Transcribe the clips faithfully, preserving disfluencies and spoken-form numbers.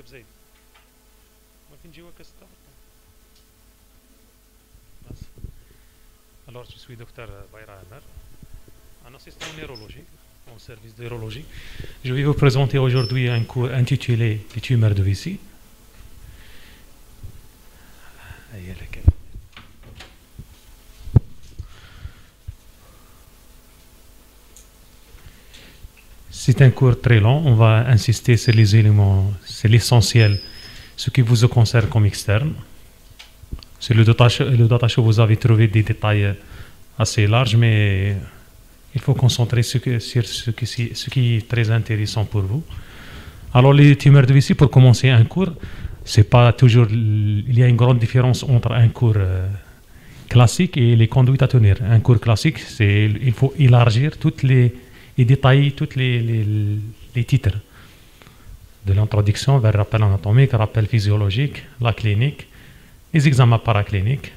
زيد ما في نجيوك استار بس. Alors je suis docteur Bayra Amer, un assistant en neurologie, en service d'urologie. Je vais vous présenter aujourd'hui un cours intitulé Les tumeurs de vessie. C'est un cours très long, on va insister sur les éléments, c'est l'essentiel, ce qui vous concerne comme externe. Sur le data show, vous avez trouvé des détails assez larges, mais il faut concentrer sur ce qui, ce qui est très intéressant pour vous. Alors, les tumeurs de vessie, pour commencer un cours, c'est pas toujours, il y a une grande différence entre un cours euh, classique et les conduites à tenir. Un cours classique, c'est il faut élargir toutes les et détailler tous les, les, les titres de l'introduction vers le rappel anatomique, le rappel physiologique, la clinique, les examens paracliniques,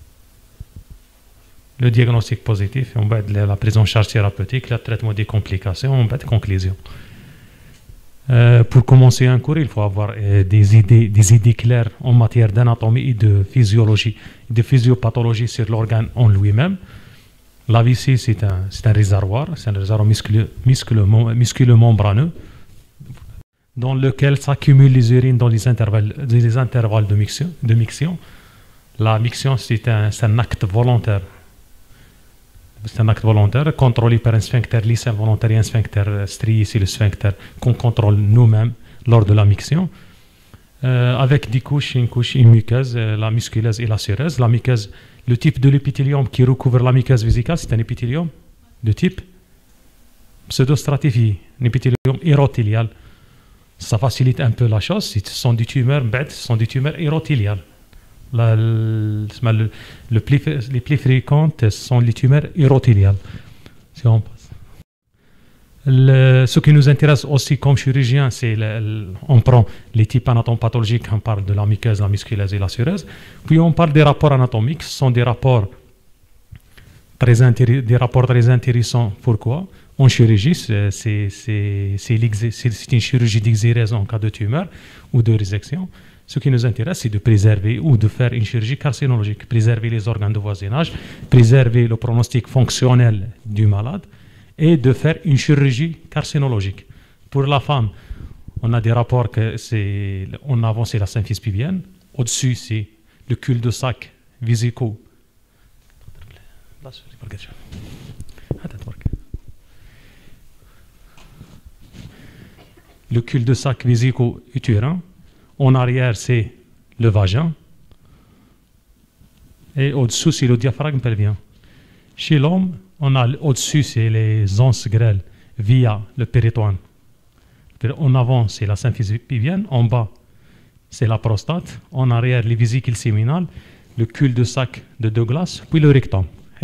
le diagnostic positif, on va la prise en charge thérapeutique, le traitement des complications, on va de conclusion. Euh, pour commencer un cours, il faut avoir euh, des, idées, des idées claires en matière d'anatomie et de physiologie, de physiopathologie sur l'organe en lui-même. La vessie, c'est un, un réservoir, c'est un réservoir musculeux, musculeux, musculeux membraneux dans lequel s'accumulent les urines dans les intervalles, les intervalles de miction. De miction. La miction, c'est un, un acte volontaire. C'est un acte volontaire contrôlé par un sphincter lisse involontaire et un sphincter strié, c'est le sphincter qu'on contrôle nous-mêmes lors de la miction. Euh, avec des couches, une couche, une muqueuse, la musculeuse et la séreuse. La muqueuse, le type de l'épithélium qui recouvre la muqueuse vésicale, c'est un épithélium de type pseudostratifié, un épithélium érothélial. Ça facilite un peu la chose, ce sont des tumeurs bêtes, ce sont des tumeurs érothéliales. La, le, le, le plus, les plus fréquentes sont les tumeurs érothéliales. Si on passe. Le, ce qui nous intéresse aussi comme chirurgien, c'est on prend les types anatomopathologiques, on parle de la muqueuse, la musculeuse et la séreuse, puis on parle des rapports anatomiques, ce sont des rapports très, des rapports très intéressants. Pourquoi? En chirurgie, c'est une chirurgie d'exérèse en cas de tumeur ou de résection. Ce qui nous intéresse, c'est de préserver ou de faire une chirurgie carcinologique, préserver les organes de voisinage, préserver le pronostic fonctionnel du malade, et de faire une chirurgie carcinologique. Pour la femme, on a des rapports que c'est, en avant c'est la symphyse pubienne, au-dessus c'est le cul-de-sac vésico. Le cul-de-sac vésico-utérin, en arrière c'est le vagin, et au-dessous c'est le diaphragme pelvien. Chez l'homme, on a au-dessus, c'est les onces grêles via le péritoine. En avant, c'est la symphyse pubienne. En bas, c'est la prostate. En arrière, les vésicules séminales, le cul-de-sac de Douglas, puis le rectum.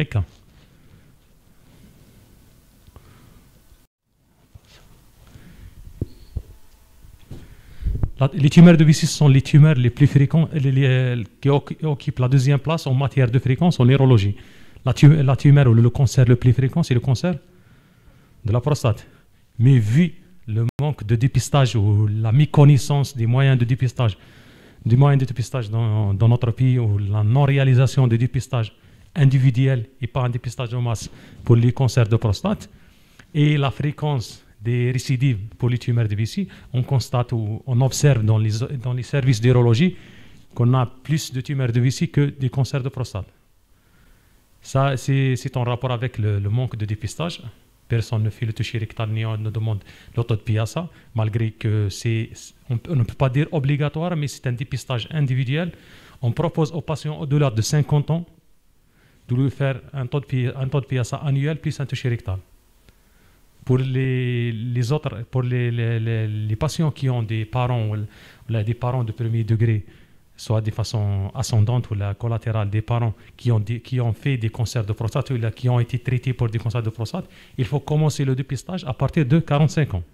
La, les tumeurs de vessie sont les tumeurs les plus fréquentes les, les, qui occupent la deuxième place en matière de fréquence en neurologie. La, tumeur, la tumeur ou le cancer le plus fréquent, c'est le cancer de la prostate. Mais vu le manque de dépistage ou la méconnaissance des moyens de dépistage, des moyens de dépistage dans, dans notre pays, ou la non-réalisation de dépistage individuel et pas un dépistage de masse pour les cancers de prostate, et la fréquence des récidives pour les tumeurs de vessie, on constate ou on observe dans les, dans les services d'urologie qu'on a plus de tumeurs de vessie que des cancers de prostate. Ça, c'est en rapport avec le, le manque de dépistage. Personne ne fait le toucher rectal ni on ne demande l'auto de Piazza, malgré que c'est, on, on ne peut pas dire obligatoire, mais c'est un dépistage individuel. On propose aux patients au-delà de cinquante ans de lui faire un taux de, un taux de Piazza annuel plus un toucher rectal. Pour les, les autres, pour les, les, les, les patients qui ont des parents, des parents de premier degré, soit de façon ascendante ou la collatérale des parents qui ont, des, qui ont fait des cancers de prostate ou qui ont été traités pour des cancers de prostate, il faut commencer le dépistage à partir de quarante-cinq ans.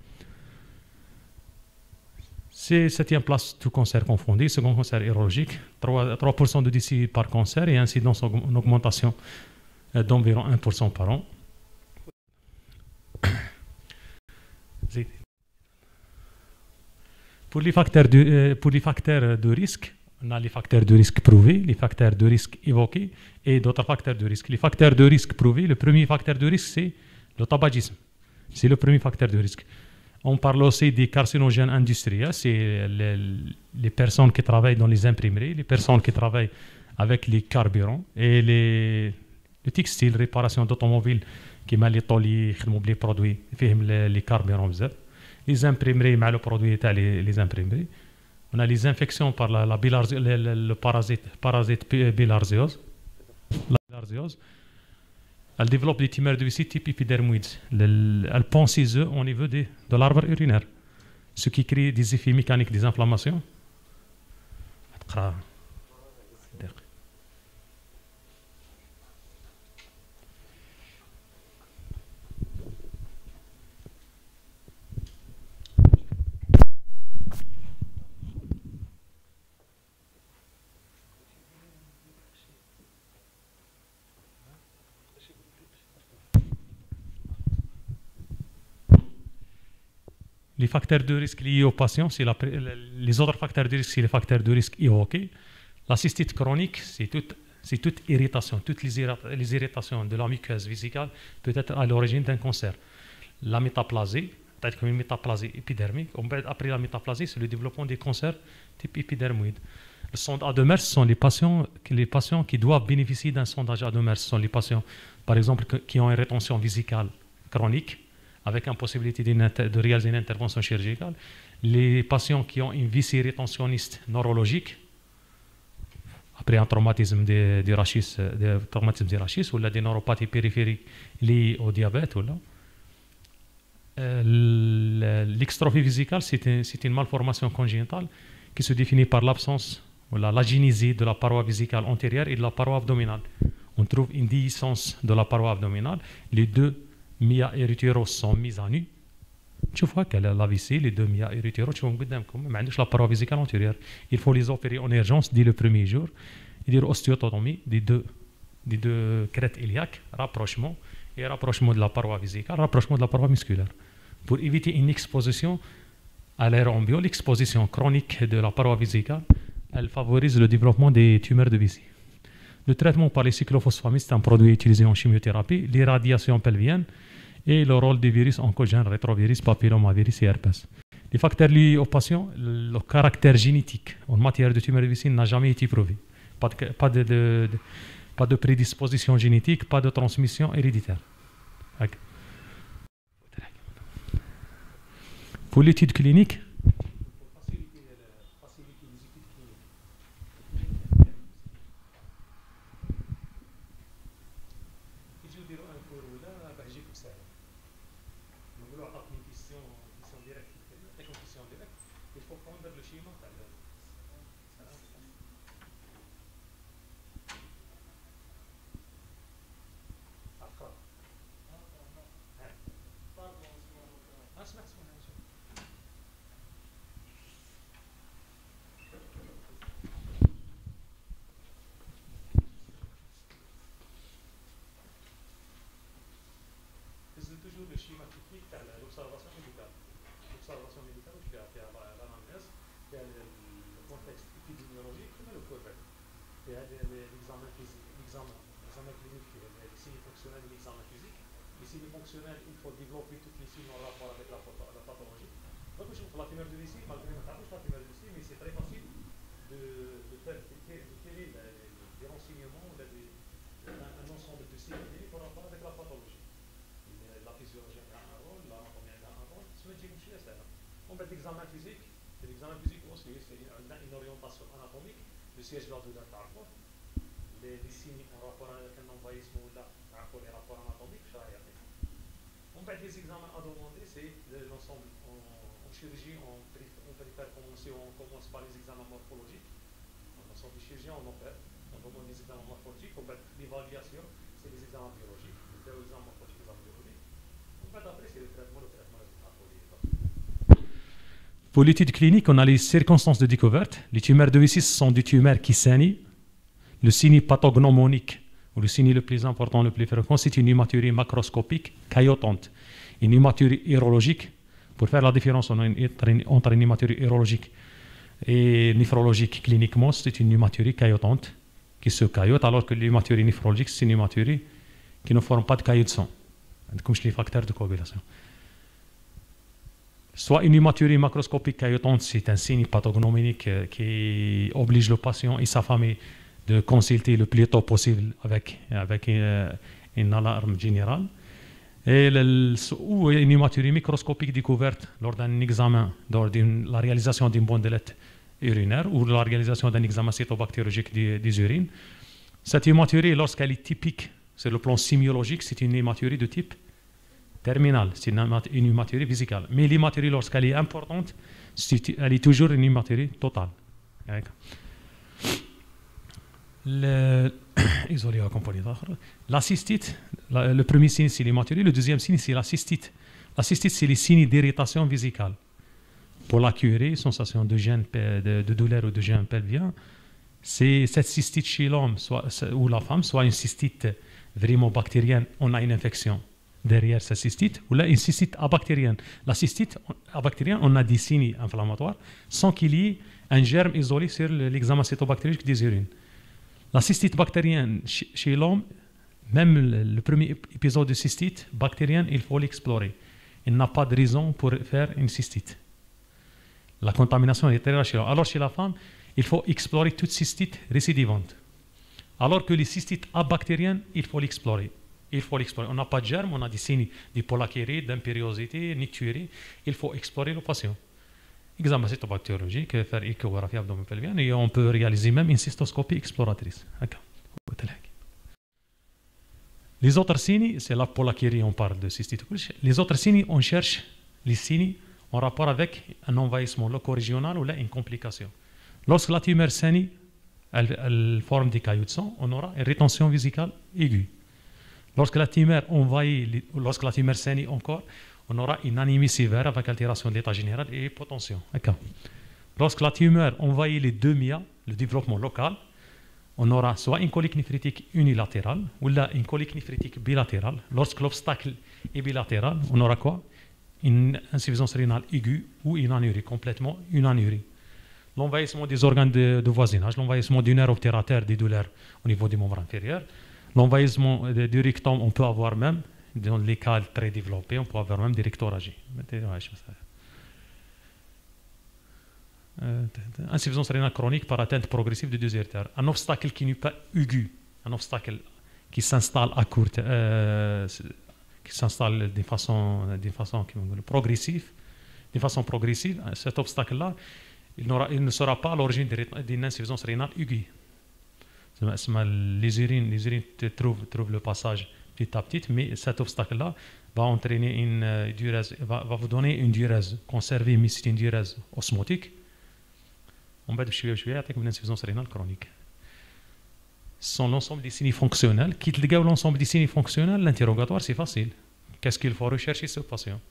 C'est septième place tout cancer confondu, second cancer urologique, trois pour cent de décès par cancer et incidence en augmentation d'environ un pour cent par an. Pour les facteurs de, euh, pour les facteurs de risque, on a les facteurs de risque prouvés, les facteurs de risque évoqués et d'autres facteurs de risque. Les facteurs de risque prouvés, le premier facteur de risque, c'est le tabagisme. C'est le premier facteur de risque. On parle aussi des carcinogènes industriels, c'est les, les personnes qui travaillent dans les imprimeries, les personnes qui travaillent avec les carburants et les, les textiles, réparation d'automobiles, qui mettent les tôliers, les produits, les, les carburants, les imprimeries, le produit les, les imprimeries. On a les infections par la, la bilarzi, le, le, le parasite, parasite bilharziose. La bilharziose. Elle développe des tumeurs de vessie type épidermoïde. Elle pond ses œufs au niveau de, de l'arbre urinaire, ce qui crée des effets mécaniques des inflammations. Les facteurs de risque liés aux patients, c'est la, les autres facteurs de risque, c'est les facteurs de risque évoqués. La cystite chronique, c'est toute, c'est toute irritation, toutes les, irrita les irritations de la muqueuse vésicale peut être à l'origine d'un cancer. La métaplasie, peut-être comme une métaplasie épidermique. Après la métaplasie, c'est le développement des cancers type épidermoïde. Le sondage Ademers, ce sont les patients, les patients qui doivent bénéficier d'un sondage Ademers. Ce sont les patients, par exemple, qui ont une rétention vésicale chronique, avec impossibilité de réaliser une intervention chirurgicale. Les patients qui ont une vessie rétentionniste neurologique, après un traumatisme des de rachis, de traumatisme des rachis, ou des neuropathies périphériques liées au diabète. Euh, L'extrophie vésicale, c'est un, une malformation congénitale qui se définit par l'absence ou l'aginésie de la paroi vésicale antérieure et de la paroi abdominale. On trouve une déhiscence de la paroi abdominale. Les deux mia érythéros sont mis à nu. Tu vois qu'elle a la vessie, les deux mia érythéros, tu vois, mais la paroi vésicale antérieure. Il faut les opérer en urgence dès le premier jour. Il y a ostéotomie des deux, des deux crêtes iliaques, rapprochement et rapprochement de la paroi vésicale, rapprochement de la paroi musculaire. Pour éviter une exposition à l'air ambiant, l'exposition chronique de la paroi vésicale, elle favorise le développement des tumeurs de vessie. Le traitement par les cyclophosphamide, c'est un produit utilisé en chimiothérapie, l'irradiation pelvienne et le rôle des virus oncogènes, rétrovirus, papillomavirus et herpès. Les facteurs liés aux patients, le caractère génétique en matière de tumeur de vessie n'a jamais été prouvé. Pas de, pas de, de, de, pas de prédisposition génétique, pas de transmission héréditaire. Okay. Pour l'étude clinique, toujours le schéma technique de l'observation médicale. L'observation médicale, il y a l'anamnèse, il y a le contexte épidémiologique, il y a le correct. Il y a l'examen physique, l'examen clinique, les signes fonctionnels et l'examen physique. Les signes fonctionnels, il faut développer toutes les signes en rapport avec la, la pathologie. Donc, je trouve la tumeur de vessie, malgré le tabou, la tumeur de vessie, mais c'est très facile de, de faire détecter des renseignements, un, un ensemble de signes cliniques en rapport avec la pathologie. La physiologie a un rôle, l'anatomie a un rôle, ce n'est pas ça. On fait l'examen physique, l'examen physique aussi, c'est une orientation anatomique, le siège de la douleur d'arbre, les, les signes en rapport avec un envahissement ou là, les rapports anatomiques, on fait des examens à demander, c'est l'ensemble en, en chirurgie, on préfère commencer, on commence par les examens morphologiques, en ensemble de chirurgie, on opère, on demande des examens morphologiques, on fait l'évaluation, c'est les examens biologiques, les examens morphologiques, les examens biologiques. Pour l'étude clinique, on a les circonstances de découverte. Les tumeurs de vessie sont des tumeurs qui saignent. Le signe pathognomonique, ou le signe le plus important, le plus fréquent, c'est une hématurie macroscopique caillotante. Une hématurie urologique Pour faire la différence entre une hématurie urologique et néphrologique cliniquement, c'est une hématurie caillotante qui se caillote, alors que l'hématurie néphrologique, c'est une hématurie qui ne forme pas de caillots de sang, comme les facteurs de coagulation. Soit une hématurie macroscopique caillotante, c'est un signe pathognomonique qui oblige le patient et sa famille de consulter le plus tôt possible avec, avec une, une alarme générale. Et le, ou une hématurie microscopique découverte lors d'un examen, lors de la réalisation d'une bandelette urinaire ou la réalisation d'un examen cytobactériologique des, des urines. Cette hématurie, lorsqu'elle est typique sur le plan sémiologique, c'est une hématurie de type terminal, c'est une, une hématurie vésicale. Mais l'hématurie, lorsqu'elle est importante, est, elle est toujours une hématurie totale. Le, la cystite, la, le premier signe c'est l'hématurie, le deuxième signe c'est la cystite. La cystite c'est les signes d'irritation vésicale. Pour la curer, sensation de gêne, de, de douleur ou de gêne pelvien, c'est cette cystite chez l'homme ou la femme, soit une cystite vraiment bactérienne, on a une infection derrière cette cystite, ou là une cystite abactérienne. La cystite abactérienne, on a des signes inflammatoires sans qu'il y ait un germe isolé sur l'examen cytobactériologique des urines. La cystite bactérienne chez l'homme, même le, le premier épisode de cystite bactérienne, il faut l'explorer. Il n'a pas de raison pour faire une cystite. La contamination est très rare chez l'homme. Alors chez la femme, il faut explorer toute cystite récidivante. Alors que les cystites abactériennes, il faut l'explorer. Il faut l'explorer. On n'a pas de germe, on a des signes d'hypolachérie, d'impériosité, nicturie. Il faut explorer le patient. Examen cytobactériologique, faire échographie abdominopelvienne et on peut réaliser même une cystoscopie exploratrice. Les autres signes, c'est la polachérie, on parle de cystite. Les autres signes, on cherche les signes en rapport avec un envahissement loco-régional ou là une complication. Lorsque la tumeur saigne, elle, elle forme des caillots de sang, on aura une rétention vésicale aiguë. Lorsque la tumeur envahit, lorsque la tumeur saigne encore, on aura une anémie sévère avec altération de l'état général et hypotension. Lorsque la tumeur envahit les deux M I A, le développement local, on aura soit une colique néphritique unilatérale ou là une colique néphritique bilatérale. Lorsque l'obstacle est bilatéral, on aura quoi? Une insuffisance rénale aiguë ou une anurie, complètement une anurie. L'envahissement des organes de, de voisinage, l'envahissement du nerf obturateur des douleurs au niveau du membre inférieur, l'envahissement du rectum, on peut avoir même, dans les cas très développés, on peut avoir même des rectoragies. Euh, insuffisance rénale chronique par atteinte progressive de deux artères. Un obstacle qui n'est pas aigu, un obstacle qui s'installe à court, euh, qui s'installe de façon, de façon progressive, de façon progressive, cet obstacle-là, il, il ne sera pas à l'origine d'une insuffisance rénale aiguë. Les urines, les urines trouvent, trouvent le passage petit à petit, mais cet obstacle-là va entraîner une euh, diurèse, va, va vous donner une diurèse conservée, mais c'est une diurèse osmotique. On va de avec une insuffisance rénale chronique. Ce sont l'ensemble des signes fonctionnels. Quitte l'ensemble des signes fonctionnels, l'interrogatoire c'est facile. Qu'est-ce qu'il faut rechercher ce patient?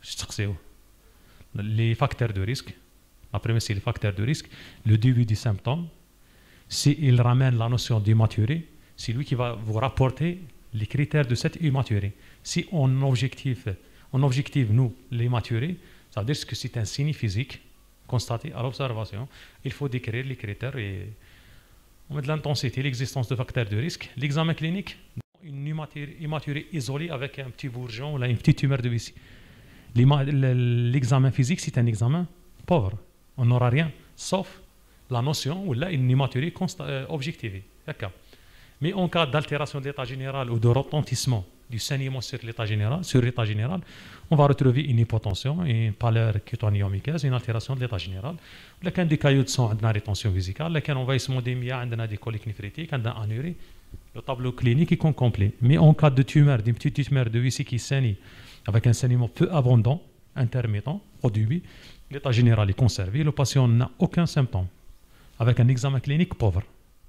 Les facteurs de risque. La première c'est les facteurs de risque. Le début des symptômes. S'il ramène la notion d'hématurie, c'est lui qui va vous rapporter les critères de cette hématurie. Si on objective, on objective nous l'hématurie, ça veut dire que c'est un signe physique constaté à l'observation. Il faut décrire les critères et on met de l'intensité, l'existence de facteurs de risque. L'examen clinique, une hématurie, hématurie isolée avec un petit bourgeon ou là, une petite tumeur de vessie. L'examen physique, c'est un examen pauvre. On n'aura rien, sauf la notion ou là une hématurie euh, objectivée. D'accord. Mais en cas d'altération de l'état général ou de retentissement du saignement sur l'état général, sur l'état général, on va retrouver une hypotension, une pâleur cutanéo-muqueuse, une altération de l'état général. Lequel des caillots de sang a une rétention vésicale, lequel envahissement des M I A a des coliques néphrétiques, a une anurie. Le tableau clinique est complet. Mais en cas de tumeur, d'une petite tumeur de vessie qui saigne avec un saignement peu abondant, intermittent, au début, l'état général est conservé, le patient n'a aucun symptôme, avec un examen clinique pauvre.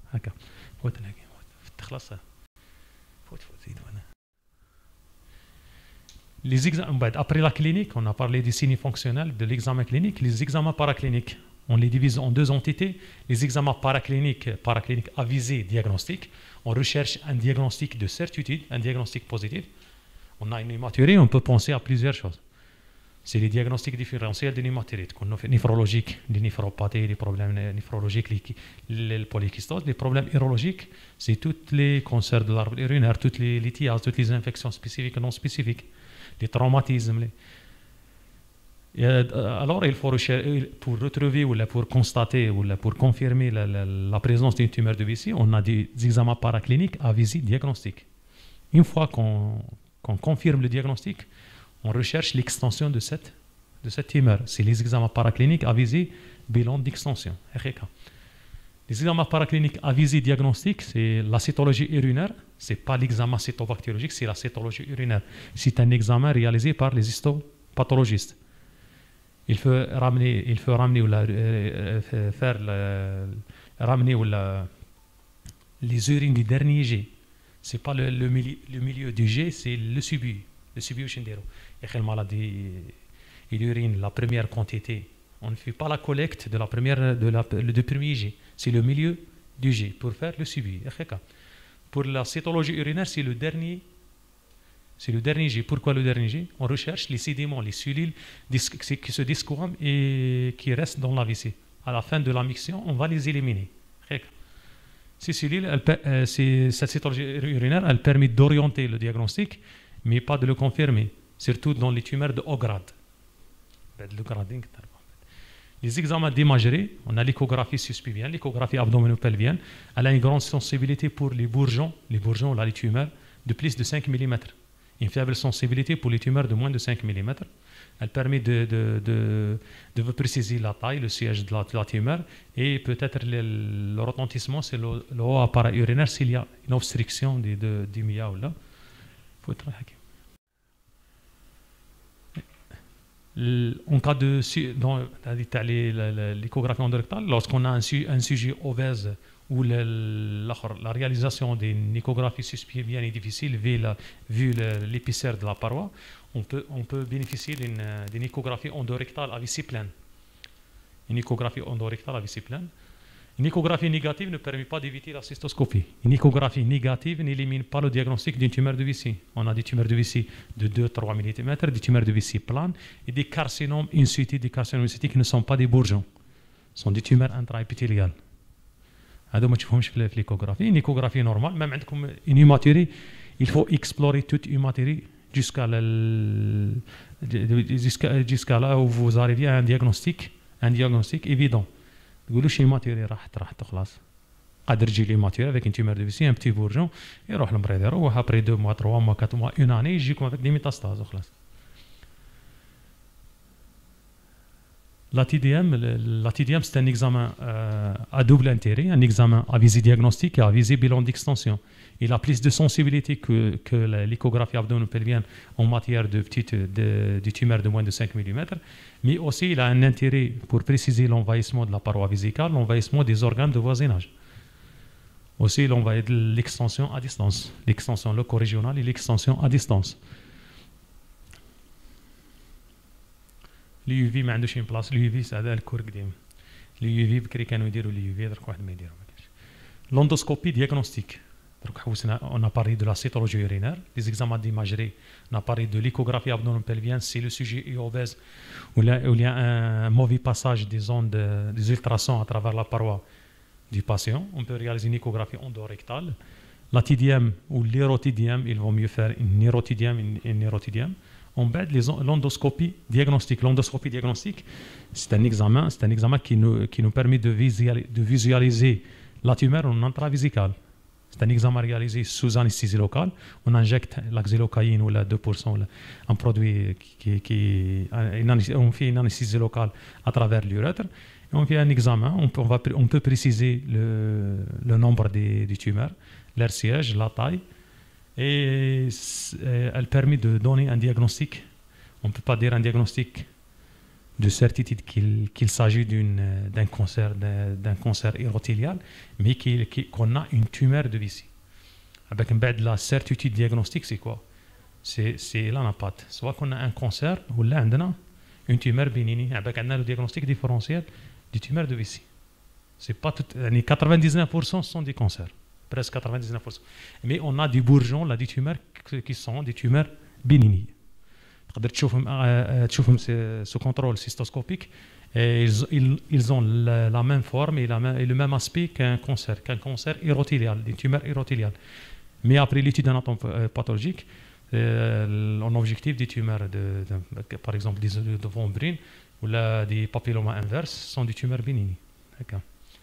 Les examens, après la clinique, on a parlé des signes fonctionnels de l'examen clinique. Les examens paracliniques, on les divise en deux entités. Les examens paracliniques, paracliniques à visée diagnostique, on recherche un diagnostic de certitude, un diagnostic positif. On a une hématurie, on peut penser à plusieurs choses. C'est les diagnostics différentiels des hématérites, néphrologiques, des néphropathies, des problèmes néphrologiques, les, les polykystoses. Les problèmes urologiques, c'est tous les cancers de l'arbre urinaire, toutes les lithiases, toutes les infections spécifiques et non spécifiques, les traumatismes. Les... Et alors, il faut rechercher, pour retrouver ou pour constater ou pour confirmer la, la, la présence d'une tumeur de Vici, on a des examens paracliniques à visite diagnostique. Une fois qu'on qu'on confirme le diagnostic, on recherche l'extension de cette, de cette tumeur. C'est les examens paracliniques à visée bilan d'extension. Les examens paracliniques à visée diagnostique, c'est la cytologie urinaire. Ce n'est pas l'examen cytobactériologique, c'est la cytologie urinaire. C'est un examen réalisé par les histopathologistes. Il faut ramener, il faut ramener ou la, euh, faire la, ramener ou la, les urines du dernier jet. Ce n'est pas le, le, milieu, le milieu du jet, c'est le subu. Le subu Shindero. Il y a une maladie, il urine la première quantité. On ne fait pas la collecte de la première, de la, le, du premier jet. C'est le milieu du jet pour faire le subi. Pour la cytologie urinaire, c'est le dernier. C'est le dernier jet. Pourquoi le dernier jet? On recherche les sédiments, les cellules qui se discourent et qui restent dans la vessie. À la fin de la miction, on va les éliminer. Ces cellules, elle, cette cytologie urinaire, elle permet d'orienter le diagnostic, mais pas de le confirmer, surtout dans les tumeurs de haut grade. Les examens d'imagerie, on a l'échographie suspilvienne, l'échographie abdominopelvienne, elle a une grande sensibilité pour les bourgeons, les bourgeons, là, les tumeurs de plus de cinq millimètres. Une faible sensibilité pour les tumeurs de moins de cinq millimètres. Elle permet de, de, de, de préciser la taille, le siège de la, de la tumeur et peut-être le, le retentissement, c'est le, le haut appareil urinaire s'il y a une obstruction de, de, du mia ou là. En cas de l'échographie endorectale, lorsqu'on a un, un sujet obèse où le, la, la réalisation d'une échographie suspilvienne est difficile vu, la, vu l'épaisseur de la paroi, on peut, on peut bénéficier d'une échographie endorectale à vessie pleine. Une échographie endorectale à vessie pleine. Une échographie négative ne permet pas d'éviter la cystoscopie. Une échographie négative n'élimine pas le diagnostic d'une tumeur de vessie. On a des tumeurs de vessie de deux à trois millimètres, des tumeurs de vessie planes et des carcinomes in situ, des carcinomes in situ qui ne sont pas des bourgeons. Ce sont des tumeurs intraépithéliales. هذا ما تشوفهمش في l'échographie. Une échographie normale, même عندكم une hématurie, il faut explorer toute hématurie jusqu'à jusqu'à jusqu'à là où vous arrivez à un diagnostic, un diagnostic évident. تقولوا شي hématurie راحت راحت خلاص. قادر تجي لي hématurie avec une tumeur de vessie, un petit bourgeon, يروح المريض يروح après deux mois, trois mois, quatre mois, une année, يجيكم avec des métastases وخلاص. La T D M, la T D M c'est un examen euh, à double intérêt, un examen à visée diagnostique et à visée bilan d'extension. Il a plus de sensibilité que, que l'échographie abdominopelvienne en matière de petites de, de tumeurs de moins de cinq millimètres, mais aussi il a un intérêt pour préciser l'envahissement de la paroi vésicale, l'envahissement des organes de voisinage. Aussi l'envahissement de l'extension à distance, l'extension loco-régionale et l'extension à distance. اليو في ما عندوش اين بلاص. اليو في هذا الكور قديم. اليو في بكري كانوا يديروا اليو في درك واحد ما يديروا ما كاينش. لوندوسكوبي دياغنوستيك درك حوسنا اون اباري دو لا سيتولوجي يورينير لي زيكزامان ديماجري اون اباري دو ليكوغرافي abdominopelvienne si le sujet est obèse ou il y a un mauvais passage des ondes des ultrasons à travers la paroi du patient, on peut réaliser une échographie endorectale. La T D M ou l'hérotidium, il vaut mieux faire une hérotidium et une hérotidium. On bête l'endoscopie diagnostique. L'endoscopie diagnostique, c'est un examen, c'est un examen qui nous, qui nous permet de visualiser, de visualiser la tumeur en intravésicale. C'est un examen réalisé sous anesthésie locale. On injecte la xylocaïne ou la deux pour cent, un produit qui, qui on fait une anesthésie locale à travers l'urètre. Et on fait un examen. On peut, on va, on peut préciser le, le nombre des, des tumeurs, leur siège, la taille. Et elle permet de donner un diagnostic. On ne peut pas dire un diagnostic de certitude qu'il qu'il s'agit d'un cancer, d'un cancer urothélial, mais qu'on qu qu a une tumeur de vessie. Avec un bête de la certitude diagnostique, c'est quoi? C'est l'anapathe. Soit qu'on a un cancer, ou là, on a une tumeur bénigne, avec un diagnostic différentiel du tumeur de vessie. C'est pas tout, quatre-vingt-dix-neuf pour cent sont des cancers. Presque quatre-vingt-dix-neuf pour cent. Mais on a des bourgeons, là, des tumeurs qui sont des tumeurs bénignes. تقدر تشوفهم تشوفهم سو كونترول سيستوسكوبيك. Ils, ils, ils ont la, la même forme et, la même, et le même aspect qu'un cancer, qu'un cancer urothélial, une tumeur urothéliale. Mais après l'étude anatome pathologique, euh, en objectif des tumeurs, de, de, par exemple des de von Brunn ou la, des papillomas inverses, sont des tumeurs bénignes. D'accord.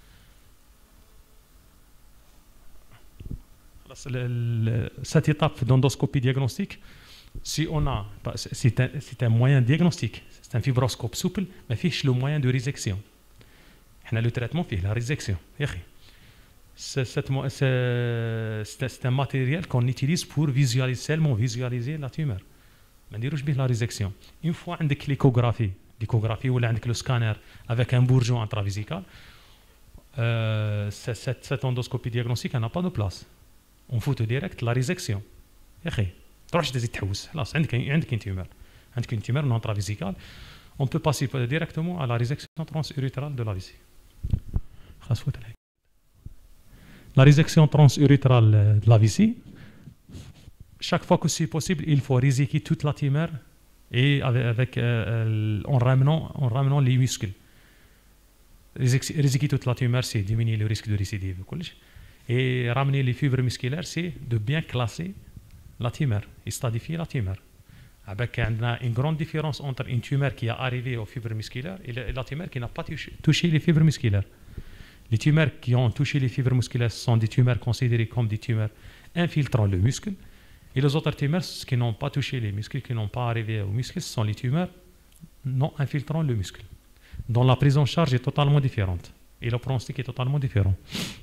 Cette étape d'endoscopie diagnostique, si on a, c'est un, c'est un moyen diagnostique, c'est un fibroscope souple, mais fiche le moyen de résection. On a le traitement, fait la résection. C'est, c'est, c'est, c'est un matériel qu'on utilise pour visualiser, seulement visualiser la tumeur. Mais on dit la résection. Une fois on a l'échographie, l'échographie ou le scanner avec un bourgeon intravisical, euh, cette, cette endoscopie diagnostique n'a pas de place. On fout direct la résection. تروحش تزيد تحوس خلاص عندك عندك tumeur عندك une tumeur non intravésicale, on peut passer directement à la résection transurétrale de la vessie. خلاص فوت عليك. La résection transurétrale de la vessie, chaque fois que c'est possible, il faut réséquer toute la tumeur et avec, avec euh, en ramenant en ramenant les muscles. Réséquer toute la tumeur, c'est diminuer le risque de récidive. Et ramener les fibres musculaires, c'est de bien classer la tumeur et stadifier la tumeur. Avec une grande différence entre une tumeur qui est arrivée aux fibres musculaires et la tumeur qui n'a pas touché, touché les fibres musculaires. Les tumeurs qui ont touché les fibres musculaires sont des tumeurs considérées comme des tumeurs infiltrant le muscle. Et les autres tumeurs qui n'ont pas touché les muscles, qui n'ont pas arrivé aux muscles, ce sont les tumeurs non infiltrant le muscle, dont la prise en charge est totalement différente et le pronostic est totalement différent.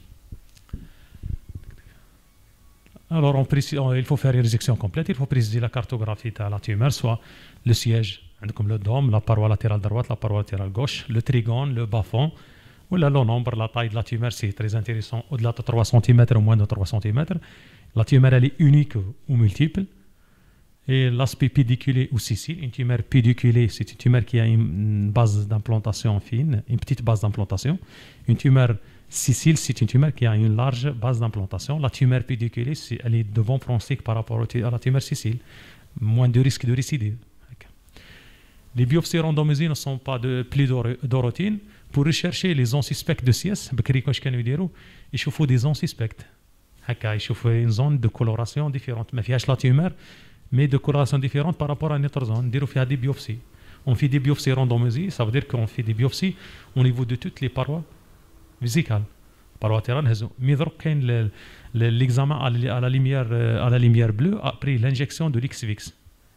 Alors, on précise, il faut faire une résection complète, il faut préciser la cartographie de la tumeur, soit le siège, comme le dôme, la paroi latérale droite, la paroi latérale gauche, le trigone, le bas-fond, ou là, le nombre, la taille de la tumeur, c'est très intéressant, au-delà de trois centimètres ou moins de trois centimètres. La tumeur, elle est unique ou multiple. Et l'aspect pédiculé ou sessile, une tumeur pédiculée, c'est une tumeur qui a une base d'implantation fine, une petite base d'implantation. Une tumeur sessile, c'est une tumeur qui a une large base d'implantation. La tumeur pédiculée, elle est de bon pronostic par rapport à la tumeur sessile. Moins de risque de récidive. Les biopsies randomisées ne sont pas de plus de routine. Pour rechercher les zones suspectes de C S, il faut des zones suspectes. Il faut une zone de coloration différente. Mais il y a la tumeur, mais de coloration différente par rapport à une autre zone. On fait des biopsies. On fait des biopsies randomisées, ça veut dire qu'on fait des biopsies au niveau de toutes les parois vésicales. Parois latérales, mais l'examen à la lumière, à la lumière bleue après l'injection de l'X V I X.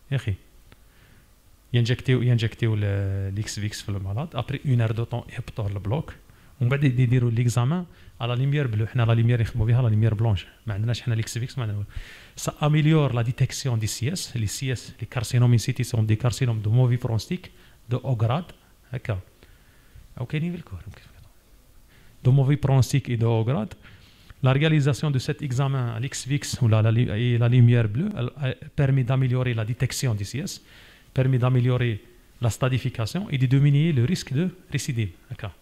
Injecter l'X V I X sur le malade. Après une heure de temps, il le bloc. On va dire l'examen à la lumière bleue. On a la lumière, la lumière blanche. l'X V I X. Ça améliore la détection des C S. Les C S, les carcinomes in situ sont des carcinomes de mauvais pronostic, de haut grade. De mauvais pronostic et de haut grade. La réalisation de cet examen à l'X V I X ou la, la, et la lumière bleue elle, elle permet d'améliorer la détection des C S, permet d'améliorer la stadification et de diminuer le risque de récidive.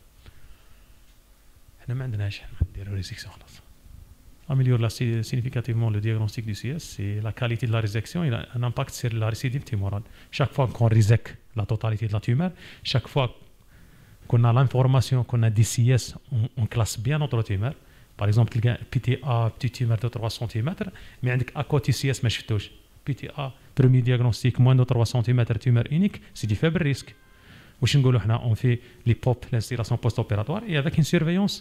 Améliorer significativement le diagnostic du C S et la qualité de la résection et un impact sur la récidive tumorale. Chaque fois qu'on résèque la totalité de la tumeur, chaque fois qu'on a l'information qu'on a des C S, on, on classe bien notre tumeur. Par exemple, il y a un P T A, petite tumeur de trois centimètres, mais à côté C S, mais je touche. P T A, premier diagnostic, moins de trois centimètres, tumeur unique, c'est du faible risque. On fait les P O P, l'instillation post-opératoire, et avec une surveillance,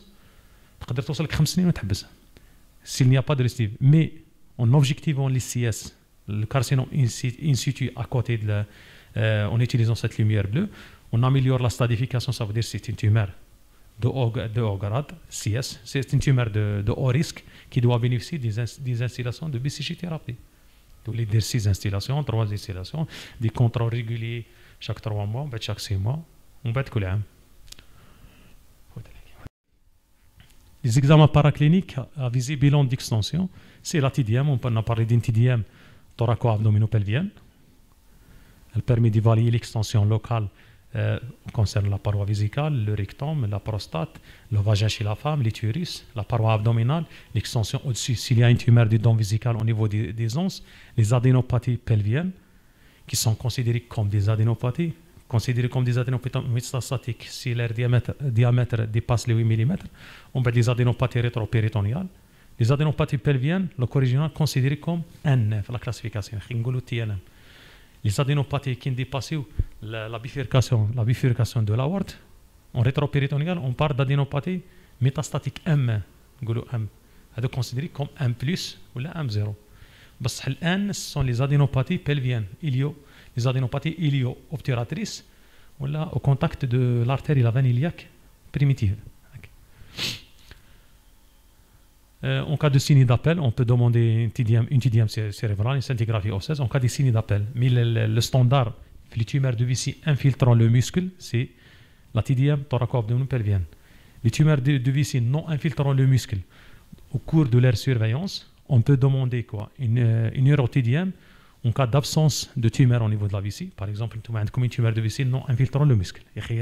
s'il n'y a pas de récidive. Mais en objectivant les C S, le carcinome in situ à côté de la, euh, en utilisant cette lumière bleue, on améliore la stadification, ça veut dire que c'est une tumeur de haut, de haut grade, C S, c'est une tumeur de, de haut risque qui doit bénéficier des, ins, des installations de B C G-thérapie. Tous les dire six installations, trois installations, des contrôles réguliers chaque trois mois, chaque six mois, on va être collé. Les examens paracliniques à visée bilan d'extension, c'est la T D M, on peut en parler d'une T D M thoraco-abdominopelvienne. Elle permet d'évaluer l'extension locale euh, concernant la paroi vésicale, le rectum, la prostate, le vagin chez la femme, l'utérus, la paroi abdominale, l'extension au-dessus, s'il y a une tumeur du dent vésical au niveau des, des onces, les adénopathies pelviennes, qui sont considérées comme des adénopathies, considérées comme des adénopathies métastatiques si leur diamètre, diamètre dépasse les huit millimètres. On peut des adénopathies rétropéritonéales. Les adénopathies pelviennes, le corps original considéré comme N dans la classification. Les adénopathies qui dépassent la, la, bifurcation, la bifurcation de l'aorte, en rétropéritonéal, on parle d'adénopathie métastatique M. M. C'est considéré comme M plus ou la M zéro. بس الآن ce sont les adénopathies pelviennes, ilio, les adénopathies ilio-obturatrices ou là au contact de l'artère et la veine iliaque primitive. Euh, en cas de signe d'appel, on peut demander une tidième, une tidième cérébrale, une scintigraphie osseuse en cas de signe d'appel. Mais le, le, le standard, les tumeurs de vessie infiltrant le muscle, c'est la tidième thoraco-abdominopelvienne. Les tumeurs de, de vessie non infiltrant le muscle, au cours de leur surveillance, on peut demander quoi une, une neurotidième en cas d'absence de tumeur au niveau de la vessie. Par exemple, comme une tumeur de vessie non infiltrant le muscle.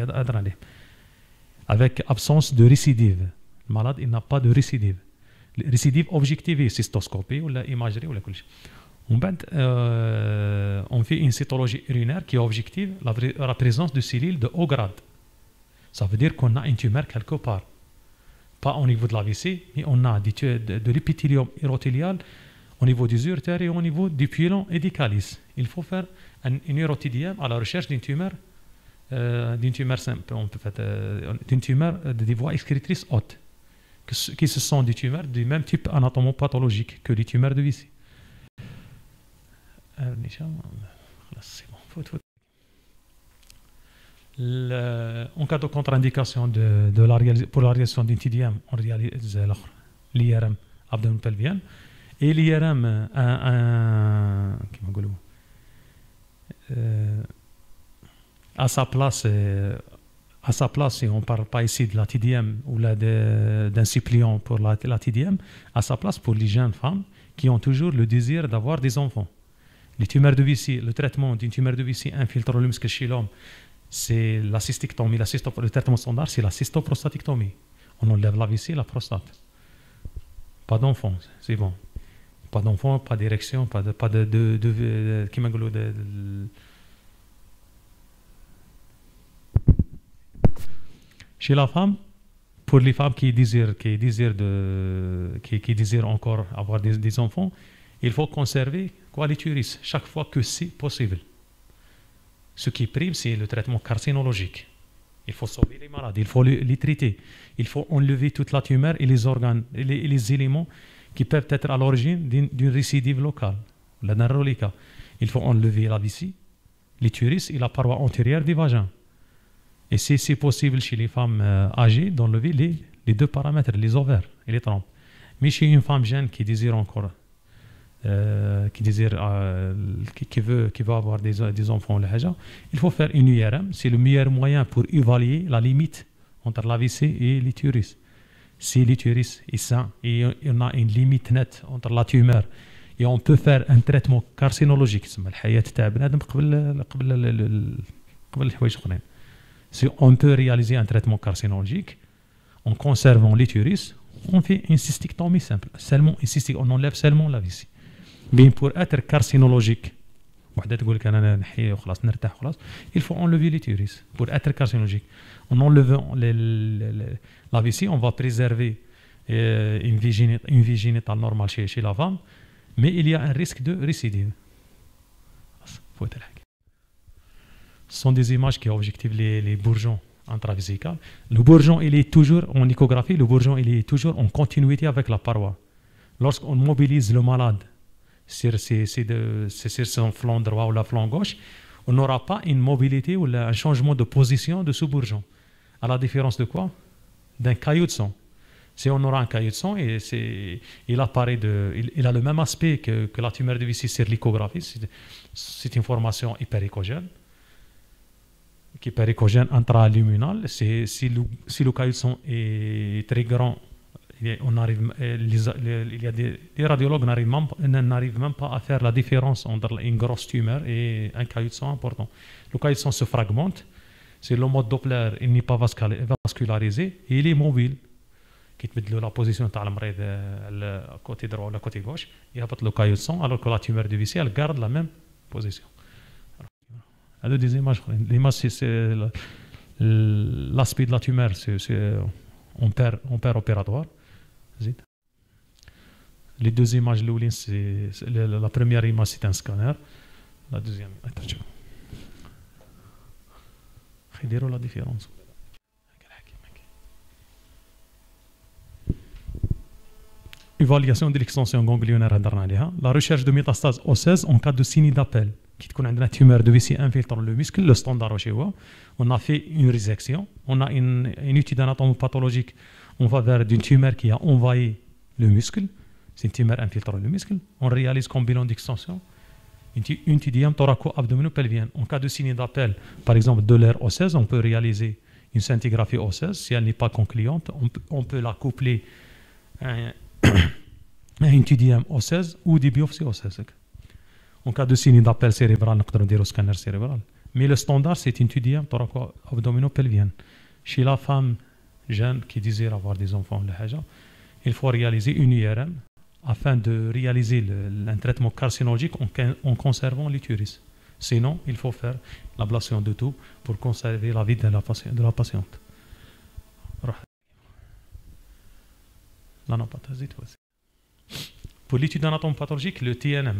Avec absence de récidive. Le malade, il n'a pas de récidive. Récidive objectivée, cystoscopie ou l'imagerie ou la couche. On, euh, on fait une cytologie urinaire qui est objective, la, la présence de cellules de haut grade. Ça veut dire qu'on a une tumeur quelque part. Pas au niveau de la vessie, mais on a de, de, de l'épithélium urothélial au niveau des uretères et au niveau du pylon et du calice. Il faut faire un, une urotidième à la recherche d'une tumeur, euh, d'une tumeur simple, on peut faire euh, d'une tumeur euh, des voies excrétrices hautes, que, qui se sont des tumeurs du même type anatomopathologique que les tumeurs de vessie. Euh, c'est bon, faut, faut. Le, en cas de contre-indication de, de la pour la réalisation d'une T D M, on réalise l'I R M abdominopelvienne et l'I R M un, un, euh, à sa place, euh, à sa place, et on ne parle pas ici de la T D M ou d'un suppléant pour la, la T D M, à sa place pour les jeunes femmes qui ont toujours le désir d'avoir des enfants. Les tumeurs de vessie, le traitement d'une tumeur de vessie infiltrant le muscle chez l'homme, c'est la cystectomie, la cystop, le traitement standard, c'est la cystoprostatectomie. On enlève la vessie et la prostate. Pas d'enfant, c'est bon. Pas d'enfant, pas d'érection, pas de, pas de, de, de, de, de, de, de chez la femme, pour les femmes qui désirent, qui désirent, de, qui, qui désirent encore avoir des, des enfants, il faut conserver quoi, l'utérus chaque fois que c'est possible. Ce qui prime, c'est le traitement carcinologique. Il faut sauver les malades, il faut les, les traiter. Il faut enlever toute la tumeur et les organes, et les, et les éléments qui peuvent être à l'origine d'une récidive locale, la narrolica. Il faut enlever la vessie, l'utérus et la paroi antérieure du vagin. Et si c'est possible chez les femmes euh, âgées, d'enlever les, les deux paramètres, les ovaires et les trompes. Mais chez une femme jeune qui désire encore Euh, qui désire, euh, qui, qui, veut, qui veut avoir des, des enfants, il faut faire une U R M. C'est le meilleur moyen pour évaluer la limite entre la vessie et l'utérus. Si l'utérus est sain et on a une limite nette entre la tumeur et on peut faire un traitement carcinologique, si on peut réaliser un traitement carcinologique en conservant l'utérus, on fait une cystectomie simple. Seulement une cystectomie, on enlève seulement la vessie. Mais pour être carcinologique, il faut enlever l'utérus. Pour être carcinologique, en enlevant les, les, les, la vessie, on va préserver euh, une, vie une vie génitale normale chez, chez la femme, mais il y a un risque de récidive. Ce sont des images qui objectivent les, les bourgeons intravésicales. Le bourgeon, il est toujours en échographie, le bourgeon, il est toujours en continuité avec la paroi. Lorsqu'on mobilise le malade sur, sur, sur, sur son flanc droit ou la flanc gauche, on n'aura pas une mobilité ou un changement de position de ce bourgeon. À la différence de quoi? D'un caillou de sang. Si on aura un caillou de sang, et il, apparaît de, il, il a le même aspect que, que la tumeur de vessie sur l'échographie. C'est une formation hyperéchogène, qui est hyperéchogène intraluminale. Si, le, si le caillou de sang est très grand, on arrive, les, les, il y a des, les radiologues n'arrivent même, n'arrivent même pas à faire la différence entre une grosse tumeur et un caillou de sang important. Le caillou de sang se fragmente, c'est le mode Doppler, il n'est pas vascularisé et il est mobile. Qui te met la position de côté droit ou le côté gauche, il y a pas le caillou de sang, alors que la tumeur de vessie, elle garde la même position. هادو دي زيماج اخرين. ليماج سي سي لاسبي دو لا تيومور سي سي اون بير اون بير اوبيراتوار. زيد لي دو زيماج الاولين سي لا بروميير ايماج سي ان سكانر. لا دوزيام اترجم خي ديروا لا ديفيرونس. Évaluation de l'extension ganglionnaire هضرنا عليها. La recherche de métastases osseuses en cas de signe d'appel. كي تكون عندنا tumeur de vessie infiltrant le muscle, le standard واش هو. On a fait une résection, on a une, une étude anatomopathologique en faveur d'une tumeur qui a envahi le muscle. C'est une tumeur infiltrant le muscle. On réalise comme bilan d'extension une tudium thoraco-abdominopelvienne. En cas de signe d'appel, par exemple de l'aire osseuse, on peut réaliser une scintigraphie osseuse. Si elle n'est pas concluante, on peut, on peut la coupler à une tudium osseuse ou des biopsies osseuses. En cas de signe d'appel cérébral, on peut dire au scanner cérébral. Mais le standard, c'est une tudium thoraco-abdominopelvienne. Chez la femme jeune qui désire avoir des enfants, il faut réaliser une I R M afin de réaliser le, un traitement carcinologique en, en conservant l'utérus. Sinon, il faut faire l'ablation de tout pour conserver la vie de la, patient, de la patiente. Pour l'étude anatomopathologique, le T N M.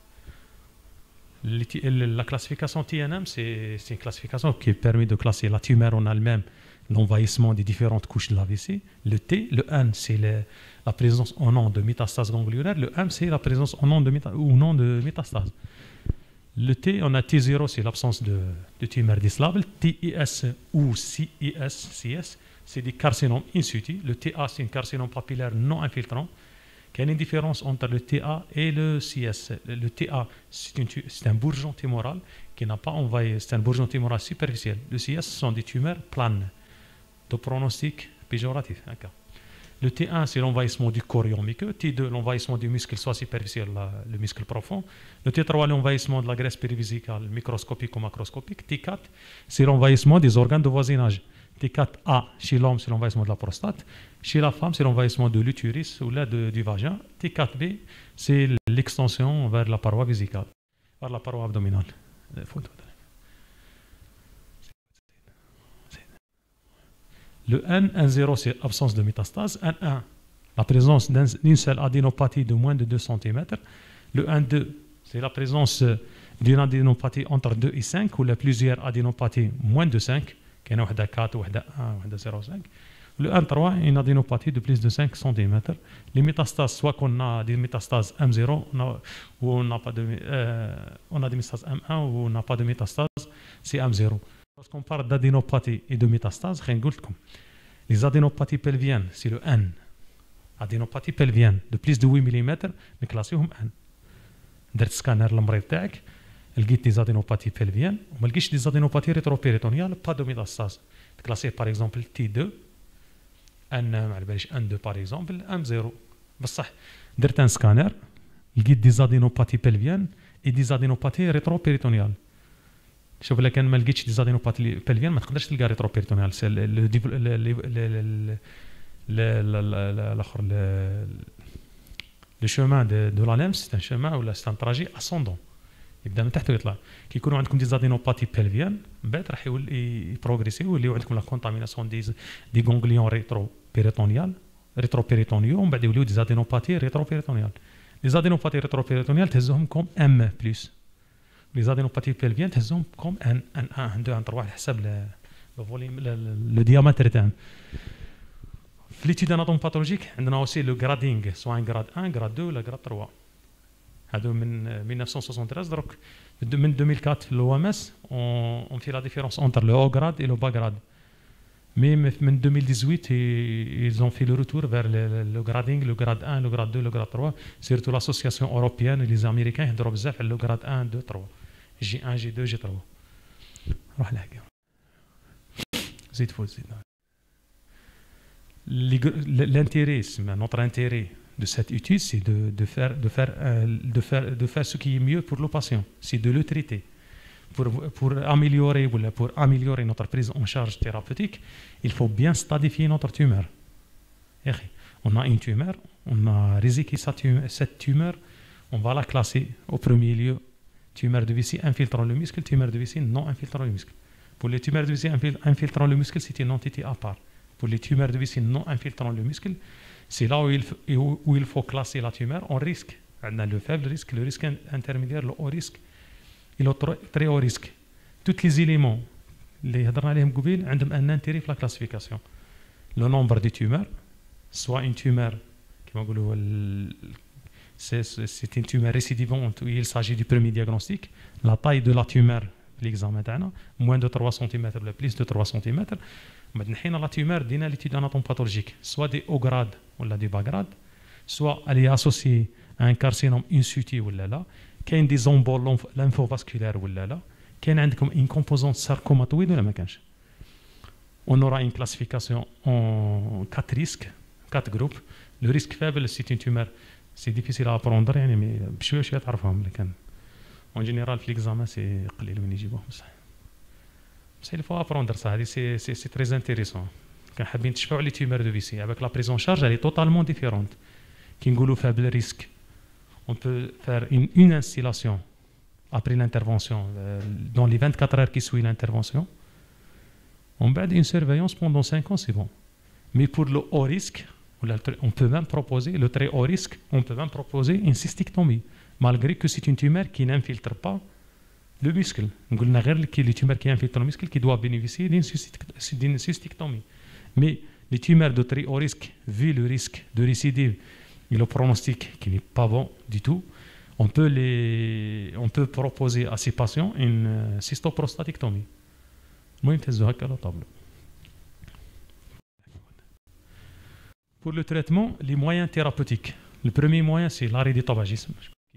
La classification T N M, c'est une classification qui permet de classer la tumeur en elle-même, l'envahissement des différentes couches de la vessie. Le T, le N, c'est la présence ou non de métastases ganglionnaires. Le M, c'est la présence ou non de, méta, ou non de métastases. Le T, on a T zéro, c'est l'absence de, de tumeur décelable. T I S ou C I S, C S, c'est des carcinomes in situ. Le T A, c'est un carcinome papillaire non infiltrant. Il y a une différence entre le T A et le C S. Le T A, c'est un bourgeon tumoral qui n'a pas envahi, c'est un bourgeon tumoral superficiel. Le C S, ce sont des tumeurs planes, de pronostic péjoratif. Le T un, c'est l'envahissement du chorion muqueux. T deux, l'envahissement du muscle, soit superficiel, le muscle profond. Le T trois, l'envahissement de la graisse périvésicale, microscopique ou macroscopique. T quatre, c'est l'envahissement des organes de voisinage. T quatre A, chez l'homme, c'est l'envahissement de la prostate. Chez la femme, c'est l'envahissement de l'utérus ou là de, du vagin. T quatre B, c'est l'extension vers la paroi vésicale, vers la paroi abdominale. Le N, N zéro, c'est absence de métastase. N un, la présence d'une seule adénopathie de moins de deux centimètres. Le N deux, c'est la présence d'une adénopathie entre deux et cinq ou la plusieurs adénopathies moins de cinq. كاين وحده quatre وحده un وحده zéro virgule cinq. Le N trois, une adénopathie de plus de cinq centimètres. Les métastases, soit qu'on a des métastases M zéro on a, ou on n'a pas de euh, on a des métastases M un ou on n'a pas de métastases, c'est M zéro. Lorsqu'on parle d'adénopathie et de métastases, les adénopathies pelviennes, c'est le N. Adénopathie pelvienne de plus de huit millimètres, mais classées comme N. درت سكانر المريض تاعك لقيت des adénopathies pelviennes وما لقيتش des adénopathies rétropéritonéales, pas de métastase. Classé par exemple T deux, N ما على باليش N deux par exemple, M zéro. بصح درت ان سكانر لقيت des adénopathies pelviennes et des adénopathies rétropéritonéales. شوف الا كان ما لقيتش des adénopathies pelviennes ما تقدرش تلقى rétropéritonéale. سي الاخر le chemin de, de la lème, c'est un chemin ou c'est un trajet ascendant. يبدا من تحت ويطلع. كي يكونوا عندكم دي زادينوباتي بيلفيان من بعد راح يولي يبروغريسي ويوليو عندكم لا كونتاميناسيون دي دي غونغليون ريترو بيريتونيال ريترو بيريتونيو ومن بعد يوليو دي زادينوباتي ريترو بيريتونيال. لي زادينوباتي ريترو بيريتونيال تهزهم كوم ام بلس. لي زادينوباتي بيلفيان تهزهم كوم ان ان واحد اثنين ثلاثة على حسب لو فوليوم لو ديامتر تاعهم. في ليتيود اناتوموباثولوجيك عندنا اوسي لو غرادينغ سواء غراد واحد غراد اثنين ولا غراد ثلاثة. هادو من ألف وتسعمائة وثلاثة وستين دروك من ألفين وأربعة في لو ام اس اون في لا ديفيرونس انتر لو هو غراد اي لو با غراد. مي من ألفين وثمانية عشر ils ont fait le retour vers le grading, le grade un, le grade deux, le grade trois. Surtout l'association européenne et les américains يهضروا بزاف على le grade un, deux, trois. جي واحد, جي اثنين, جي ثلاثة. روح لهكا. زيد فوت زيد. L'intérêt, notre intérêt de cette étude, c'est de, de, faire, de, faire, euh, de, faire, de faire ce qui est mieux pour le patient, c'est de le traiter. Pour, pour, améliorer, pour améliorer notre prise en charge thérapeutique, il faut bien stadifier notre tumeur. On a une tumeur, on a réséqué cette tumeur, on va la classer au premier lieu tumeurs de vessie infiltrant le muscle, tumeurs de vessie non infiltrant le muscle. Pour les tumeurs de vessie infiltrant le muscle, c'est une entité à part. Pour les tumeurs de vessie non infiltrant le muscle, c'est là où il, faut, où, où il faut classer la tumeur en risque. On a le faible risque, le risque intermédiaire, le haut risque et le très haut risque. Tous les éléments, les ont un intérêt pour la classification. Le nombre de tumeurs, soit une tumeur, c'est une tumeur récidivante où il s'agit du premier diagnostic, la taille de la tumeur, l'examen, moins de trois centimètres, plus de trois centimètres. Maintenant, la tumeur d'une l'étude anatomopathologique, soit des hauts grades ou des bas grades, soit elle est associée à un carcinome in situ ou là, qu'il y a des emboles lymphovasculaires ou là, qu'il y a une composante sarcomatoïde ou là. On aura une classification en quatre risques, quatre groupes. Le risque faible, c'est une tumeur. C'est difficile à apprendre, mais je suis en général, l'examen, c'est il faut apprendre ça, c'est très intéressant. Quand les tumeurs de vessie, avec la prise en charge, elle est totalement différente. Qui a faible risque, on peut faire une, une installation après l'intervention, euh, dans les vingt-quatre heures qui suivent l'intervention. On fait une surveillance pendant cinq ans, c'est bon. Mais pour le haut risque, on peut même proposer, le très haut risque, on peut même proposer une cystectomie, malgré que c'est une tumeur qui n'infiltre pas le muscle. On dit les tumeurs qui infiltrent le muscle qui doivent bénéficier d'une cystectomie. Mais les tumeurs de très haut risque, vu le risque de récidive et le pronostic qui n'est pas bon du tout, on peut, les, on peut proposer à ces patients une cystoprostatectomie. Moi, je vais la table. Pour le traitement, les moyens thérapeutiques. Le premier moyen, c'est l'arrêt du tabagisme.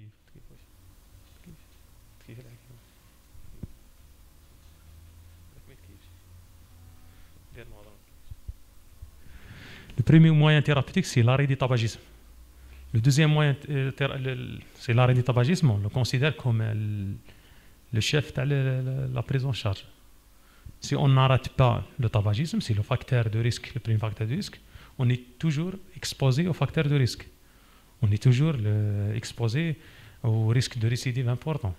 Le premier moyen thérapeutique, c'est l'arrêt du tabagisme. Le deuxième moyen, c'est l'arrêt du tabagisme. On le considère comme le chef de la prise en charge. Si on n'arrête pas le tabagisme, c'est le facteur de risque, le premier facteur de risque, on est toujours exposé au facteur de risque. On est toujours le, exposé au risque de récidive important.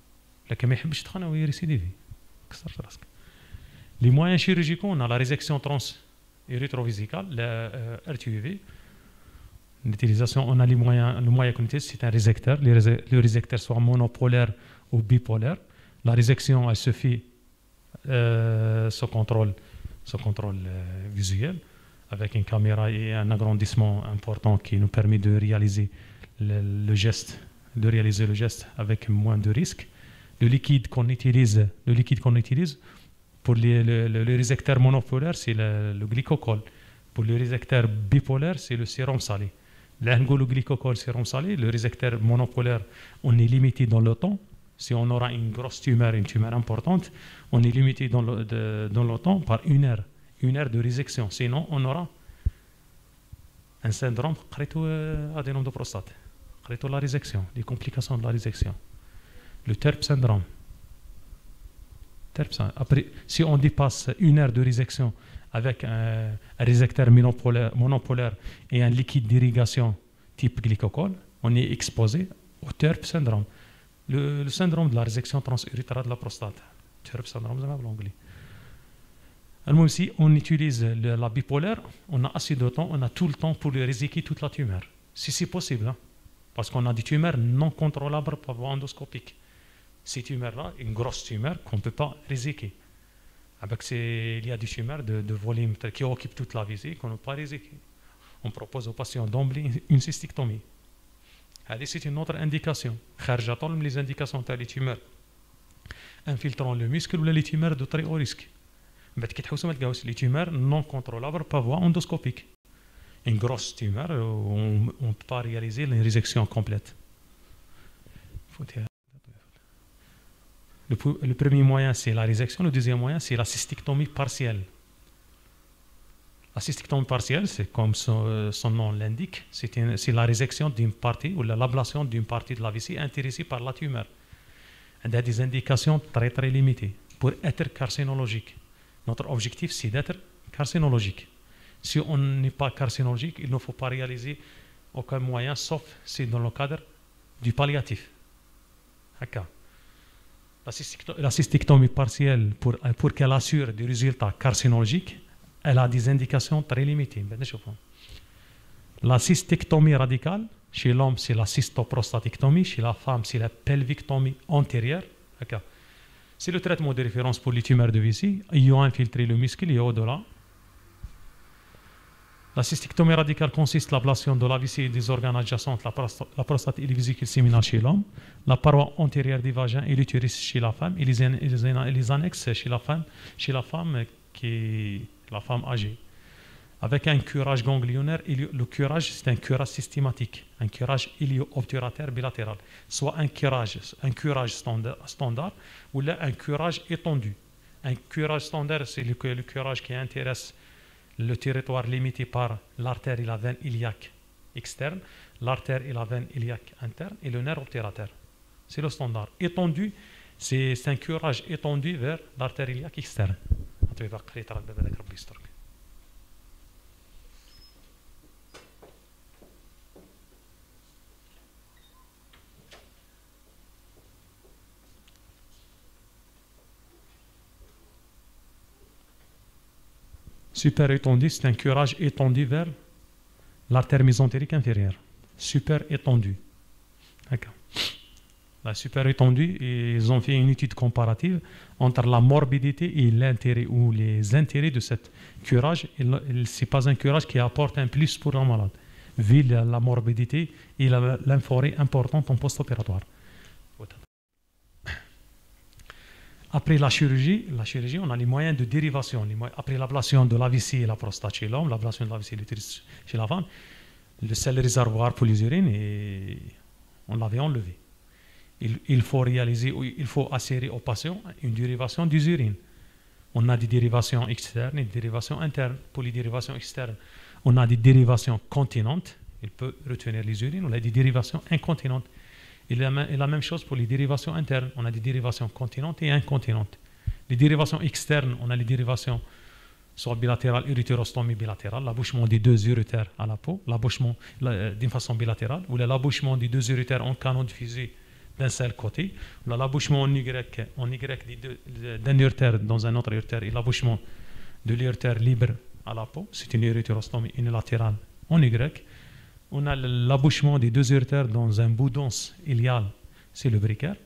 Les moyens chirurgicaux, on a la résection trans-érythrovésicale, la euh, R T U V. L'utilisation, on a les moyens, le moyen cognitif, c'est un résecteur. Les résec, le résecteur soit monopolaire ou bipolaire. La résection, elle se fait euh, sous contrôle, sous contrôle euh, visuel, avec une caméra et un agrandissement important qui nous permet de réaliser le, le geste, de réaliser le geste avec moins de risques. Le liquide qu'on utilise, le liquide qu'on utilise pour les, le, le, le résecteur monopolaire, c'est le, le glycocol. Pour le résecteur bipolaire, c'est le sérum salé. Là, le glycocol, sérum salé, le résecteur monopolaire, on est limité dans le temps. Si on aura une grosse tumeur, une tumeur importante, on est limité dans le, de, dans le temps par une heure, une heure de résection. Sinon, on aura un syndrome adénome de prostate, la résection, les complications de la résection. Le TERP syndrome. TERP syndrome. Après, si on dépasse une heure de résection avec un, un résecteur monopolaire, monopolaire et un liquide d'irrigation type glycocol, on est exposé au TERP syndrome. Le, le syndrome de la résection transurétrale de la prostate. TERP syndrome, c'est l'anglais. Alors, si on utilise le, la bipolaire, on a assez de temps, on a tout le temps pour réséquer toute la tumeur. Si c'est possible, hein, parce qu'on a des tumeurs non contrôlables par voie endoscopique. Ces tumeurs-là, une grosse tumeur qu'on ne peut pas réséquer. Avec ces, il y a des tumeurs de, de volume qui occupent toute la vessie qu'on ne peut pas réséquer. On propose aux patients d'emblée une cystectomie. C'est une autre indication. Les indications de les tumeurs infiltrant le muscle ou les tumeurs de très haut risque. Les tumeurs non contrôlables par voie endoscopique. Une grosse tumeur, on ne peut pas réaliser une résection complète. Le, le premier moyen, c'est la résection. Le deuxième moyen, c'est la cystectomie partielle. La cystectomie partielle, c'est comme son, son nom l'indique, c'est la résection d'une partie ou l'ablation d'une partie de la vessie intéressée par la tumeur. Elle a des indications très très limitées pour être carcinologique. Notre objectif, c'est d'être carcinologique. Si on n'est pas carcinologique, il ne faut pas réaliser aucun moyen, sauf c'est dans le cadre du palliatif. D'accord. La, cystectomie, la cystectomie partielle, pour, pour qu'elle assure des résultats carcinologiques, elle a des indications très limitées. La cystectomie radicale, chez l'homme, c'est la cystoprostatectomie, chez la femme, c'est la pelvictomie antérieure. C'est le traitement de référence pour les tumeurs de vessie ayant infiltré le muscle et au-delà. La cystectomie radicale consiste en l'ablation de la vessie et des organes adjacents, la prostate, la prostate et les vésicules séminales chez l'homme, la paroi antérieure du vagin et l'utérus chez la femme, et les, et les, et les annexes chez la femme, chez la femme qui est la femme âgée. Avec un curage ganglionnaire, le curage c'est un curage systématique, un curage ilio-obturateur bilatéral, soit un curage, un curage standard, standard ou là un curage étendu. Un curage standard, c'est le, le curage qui intéresse le territoire limité par l'artère et la veine iliaque externe, l'artère et la veine iliaque interne et le nerf obturateur. C'est le standard. Étendu, c'est un curage étendu vers l'artère iliaque externe. Super étendu, c'est un curage étendu vers l'artère mésentérique inférieure. Super étendu. D'accord. La super étendue, ils ont fait une étude comparative entre la morbidité et l'intérêt ou les intérêts de cette curage. Ce n'est pas un curage qui apporte un plus pour un malade, vu la, la morbidité et l'euphorie importante en post-opératoire. Après la chirurgie, la chirurgie, on a les moyens de dérivation. Les moyens, après l'ablation de la vessie et la prostate chez l'homme, l'ablation de la vessie et l'utérus chez la femme, le seul réservoir pour les urines, et on l'avait enlevé. Il, il faut réaliser, il faut assurer aux patients une dérivation des urines. On a des dérivations externes et des dérivations internes. Pour les dérivations externes, on a des dérivations continentes. Il peut retenir les urines. On a des dérivations incontinentes. Et la, et la même chose pour les dérivations internes. On a des dérivations continentes et incontinentes. Les dérivations externes, on a les dérivations soit bilatérales, uréterostomie bilatérale, l'abouchement des deux urétères à la peau, l'abouchement d'une façon bilatérale, ou l'abouchement des deux urétères en canaux de fusée d'un seul côté, l'abouchement en Y, en Y d'un urétère dans un autre urétère, et l'abouchement de l'urétère libre à la peau, c'est une uréterostomie unilatérale en Y. On a l'abouchement des deux urétères dans un boudon ilial, c'est le bricaire.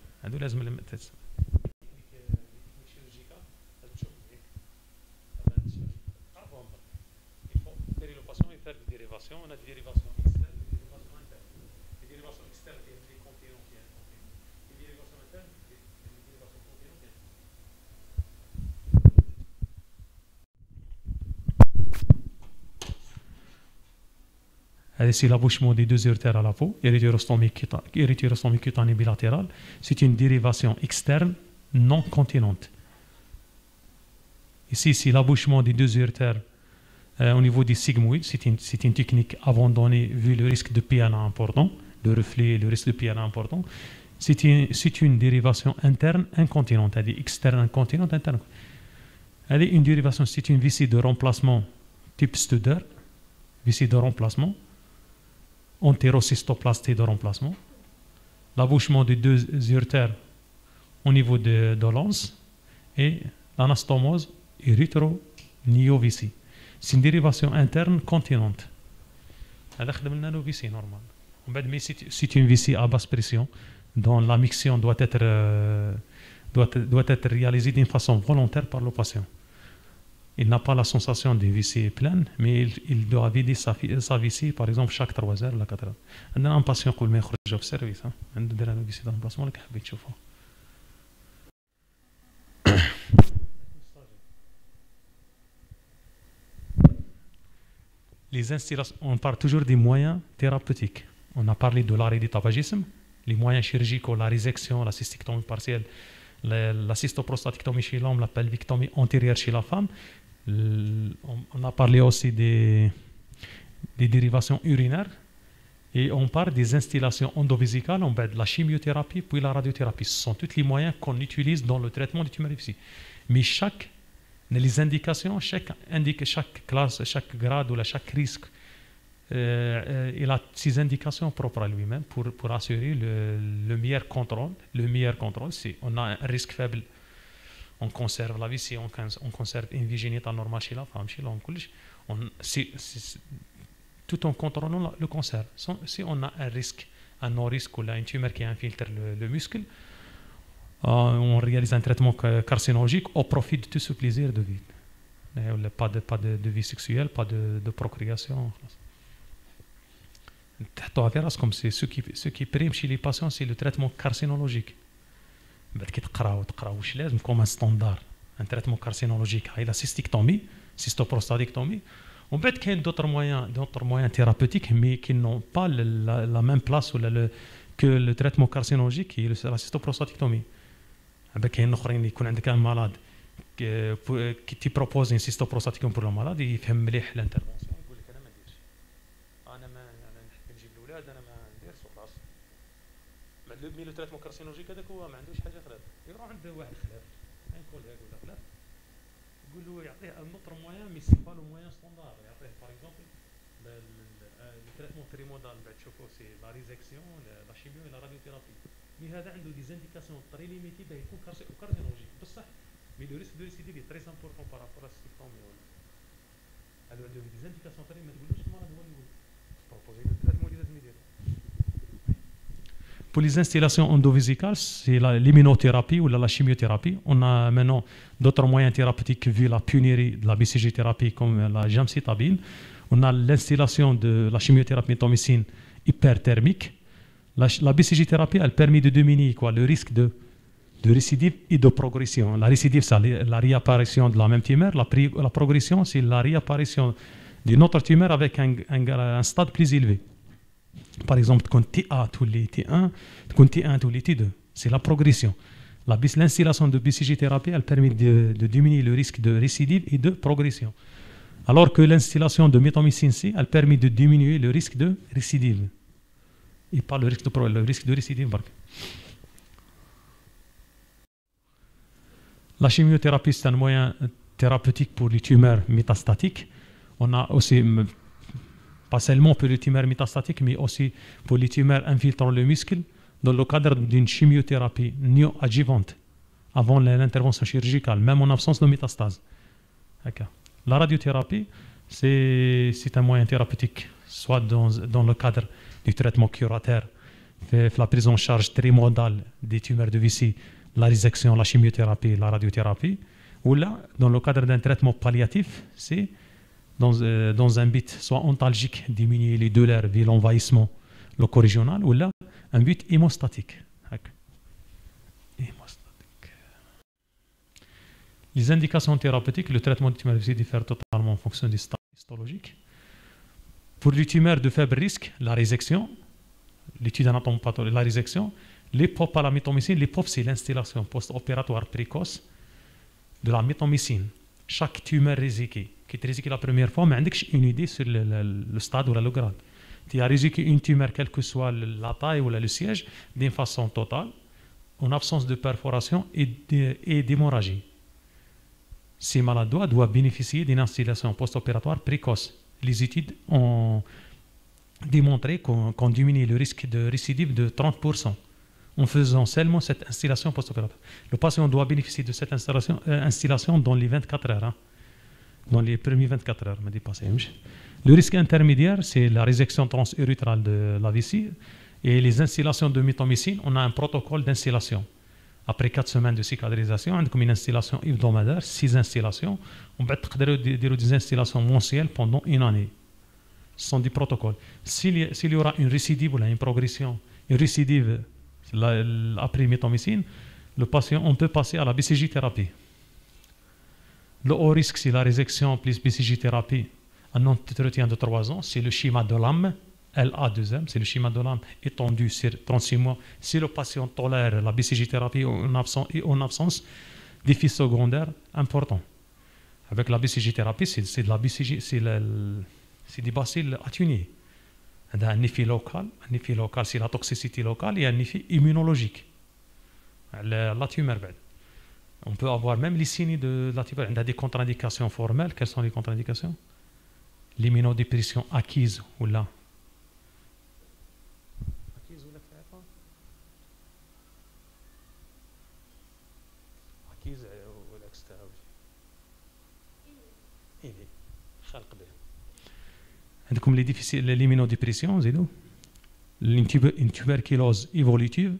On a des dérivations externes et des dérivations internes. Les dérivations externes, c'est les continents qui sont. Les dérivations internes, c'est les dérivations continents qui sont. C'est l'abouchement des deux urétères à la peau, érythérostomie cutanée bilatérale. C'est une dérivation externe non continente. Ici, c'est l'abouchement des deux urétères Euh, au niveau des sigmoïdes, c'est une, une technique abandonnée vu le risque de piana important, le reflet, le risque de piana important. C'est une, une dérivation interne incontinente, c'est-à-dire externe incontinente, interne. Elle est une dérivation, c'est une vessie de remplacement type Studer, vessie de remplacement, entérocystoplastie de remplacement, l'abouchement des deux urétères au niveau de, de l'anse et l'anastomose érythro-niovessie. C'est une dérivation interne continente. C'est une vessie à basse pression dont la miction doit être, euh, doit, doit être réalisée d'une façon volontaire par le patient. Il n'a pas la sensation de vessie pleine, mais il, il doit vider sa, sa vessie, par exemple, chaque trois heures, la quatre heures. On a un patient qui est au service. On a une vessie de remplacement. Les installations, on parle toujours des moyens thérapeutiques. On a parlé de l'arrêt du tabagisme, les moyens chirurgicaux, la résection, la cystectomie partielle, la, la cystoprostatectomie chez l'homme, la pelvictomie antérieure chez la femme. Le, on, on a parlé aussi des, des dérivations urinaires et on parle des instillations endovésicales, on parle de la chimiothérapie puis la radiothérapie. Ce sont tous les moyens qu'on utilise dans le traitement des tumeurs difficiles. Mais chaque les indications, chaque, indique, chaque classe, chaque grade ou là, chaque risque euh, il a ses indications propres à lui-même pour, pour assurer le, le meilleur contrôle. Le meilleur contrôle, si on a un risque faible, on conserve la vie. Si on, on conserve une vie génitale normale chez la femme, chez l'homme, on, si, si, tout en contrôlant le cancer. Si on a un risque, un non-risque ou là, une tumeur qui infiltre le, le muscle, euh, on réalise un traitement carcinologique au profit de tout ce plaisir de vie. Et pas de, pas de, de vie sexuelle, pas de, de procréation. Comme c'est ce qui, ce qui prime chez les patients, c'est le traitement carcinologique. Comme un standard, un traitement carcinologique. Il y a la cystectomie, cystoprostatectomie. On peut qu'il y ait d'autres moyens, d'autres moyens thérapeutiques, mais qui n'ont pas le, la, la même place ou le, le, que le traitement carcinologique, qui est la cystoprostatectomie. Il y a un malade qui te propose une cystoprostatectomie pour le malade, il fait l'intervention. Mais le traitement carcinologique هذاك هو ما عندوش حاجه خلاف يروح عند واحد خلاف un collègue ولا خلاف يقول له يعطيه un autre moyen mais c'est pas le moyen standard يعطيه par exemple le traitement périmodal بعد تشوفوا سي la résection la chimio et la radiothérapie mais هذا عنده des indications très limitées باه يكون carcinologique بصح mais le risque de récidive est très important par rapport à cystectomie ولا alors عنده des indications très ما تقولوش المرض هو اللي يقول proposer le traitement اللي لازم يدير. Pour les installations endovésicales, c'est l'immunothérapie ou la, la chimiothérapie. On a maintenant d'autres moyens thérapeutiques vu la pionnière de la B C G-thérapie comme la gemcitabine. On a l'installation de la chimiothérapie mitomycine hyperthermique. La, la B C G-thérapie, elle permet de diminuer quoi, le risque de, de récidive et de progression. La récidive, c'est la, la réapparition de la même tumeur. La, la progression, c'est la réapparition d'une autre tumeur avec un, un, un stade plus élevé. Par exemple, quand T A tous les T un, quand T un tous les T deux, c'est la progression. L'installation de B C G-thérapie, elle permet de, de diminuer le risque de récidive et de progression. Alors que l'installation de mitomycine C, elle permet de diminuer le risque de récidive. Et pas le risque de, le risque de récidive. La chimiothérapie, c'est un moyen thérapeutique pour les tumeurs métastatiques. On a aussi pas seulement pour les tumeurs métastatiques, mais aussi pour les tumeurs infiltrant le muscle, dans le cadre d'une chimiothérapie néoadjuvante, avant l'intervention chirurgicale, même en absence de métastase. Okay. La radiothérapie, c'est un moyen thérapeutique, soit dans, dans le cadre du traitement curateur, la prise en charge trimodale des tumeurs de vessie, la résection, la chimiothérapie, la radiothérapie, ou là, dans le cadre d'un traitement palliatif, c'est Dans, euh, dans un but soit ontalgique, diminuer les douleurs via l'envahissement locorégional, ou là, un but hémostatique. hémostatique. Les indications thérapeutiques, le traitement de tumeurs de vessie diffère totalement en fonction des stades histologiques. Pour les tumeurs de faible risque, la résection, l'étude anatomopathologique, la résection, les P O P à la mitomycine, les P O P c'est l'installation post-opératoire précoce de la mitomycine. Chaque tumeur réséquée, qui est réséquée la première fois, mais on n'a une idée sur le, le, le stade ou le grade. Tu as réséqué une tumeur, quelle que soit la taille ou le siège, d'une façon totale, en absence de perforation et d'hémorragie. Ces malades doivent bénéficier d'une installation post-opératoire précoce. Les études ont démontré qu'on qu'on diminue le risque de récidive de trente pour cent en faisant seulement cette installation post-opératoire. Le patient doit bénéficier de cette installation, euh, installation dans les vingt-quatre heures, hein, dans les premières vingt-quatre heures. Le risque intermédiaire, c'est la résection transurétrale de la vessie et les installations de mitomycine. On a un protocole d'installation. Après quatre semaines de cicatrisation, on a comme une installation hebdomadaire, six installations. On peut faire des installations mensuelles pendant une année. Ce sont des protocoles. S'il y, s'il y aura une récidive ou là, une progression, une récidive La, après mitomycine, le patient, on peut passer à la B C G-thérapie. Le haut risque, c'est la résection plus B C G-thérapie. Un entretien de trois ans, c'est le schéma de l'âme, L A deux M, c'est le schéma de l'âme étendu sur trente-six mois. Si le patient tolère la B C G-thérapie en absence, et en absence d'effets secondaires importants. Avec la B C G-thérapie, c'est de la B C G, c'est des bacilles atténués. Un effet local, un effet local, c'est la toxicité locale et un effet immunologique. La, la tumeur, on peut avoir même les signes de la tumeur. On a des contre-indications formelles. Quelles sont les contre-indications? l'immunodépression acquise ou là. Acquise ou là, acquise ou l'extra. عندكم les difficiles l'immunodépression زيدوا une tuberculose évolutive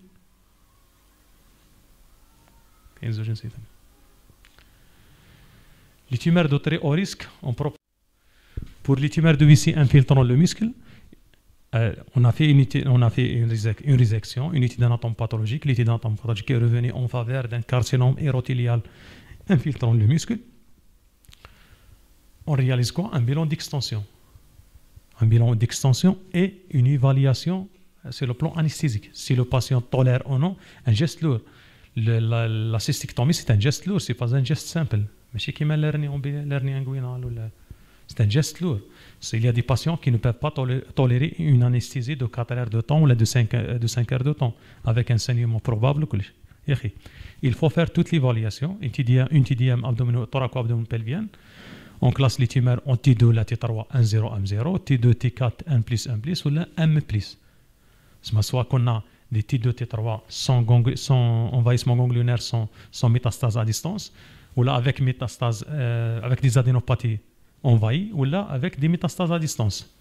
كاين زوج نسيتهم les tumeurs de très haut risque on propose pour les tumeurs de vessie infiltrant le muscle euh, on a fait une on a fait une, une résection une étude d'anatomie pathologique l'étude d'anatomie pathologique est revenue en faveur d'un carcinome érothélial infiltrant le muscle. On réalise quoi? Un bilan d'extension. Un bilan d'extension et une évaluation sur le plan anesthésique. Si le patient tolère ou non un geste lourd. Le, la, la cystectomie, c'est un geste lourd, c'est pas un geste simple. Mais c'est comme l'hernie inguinale. C'est un geste lourd. Il y a des patients qui ne peuvent pas tolérer une anesthésie de quatre heures de temps ou de cinq heures de temps, avec un saignement probable. Il faut faire toute l'évaluation, une T D M thoraco-abdominopelvienne. On classe les tumeurs en T deux, la T trois, un zéro, un zéro, T deux, T quatre, un plus, un plus, ou M plus. Soit qu'on a des T deux, T trois sans, sans envahissement ganglionnaire, sans, sans métastase à distance, ou là avec métastase, euh, avec des adénopathies envahies, ou là avec des métastases à distance.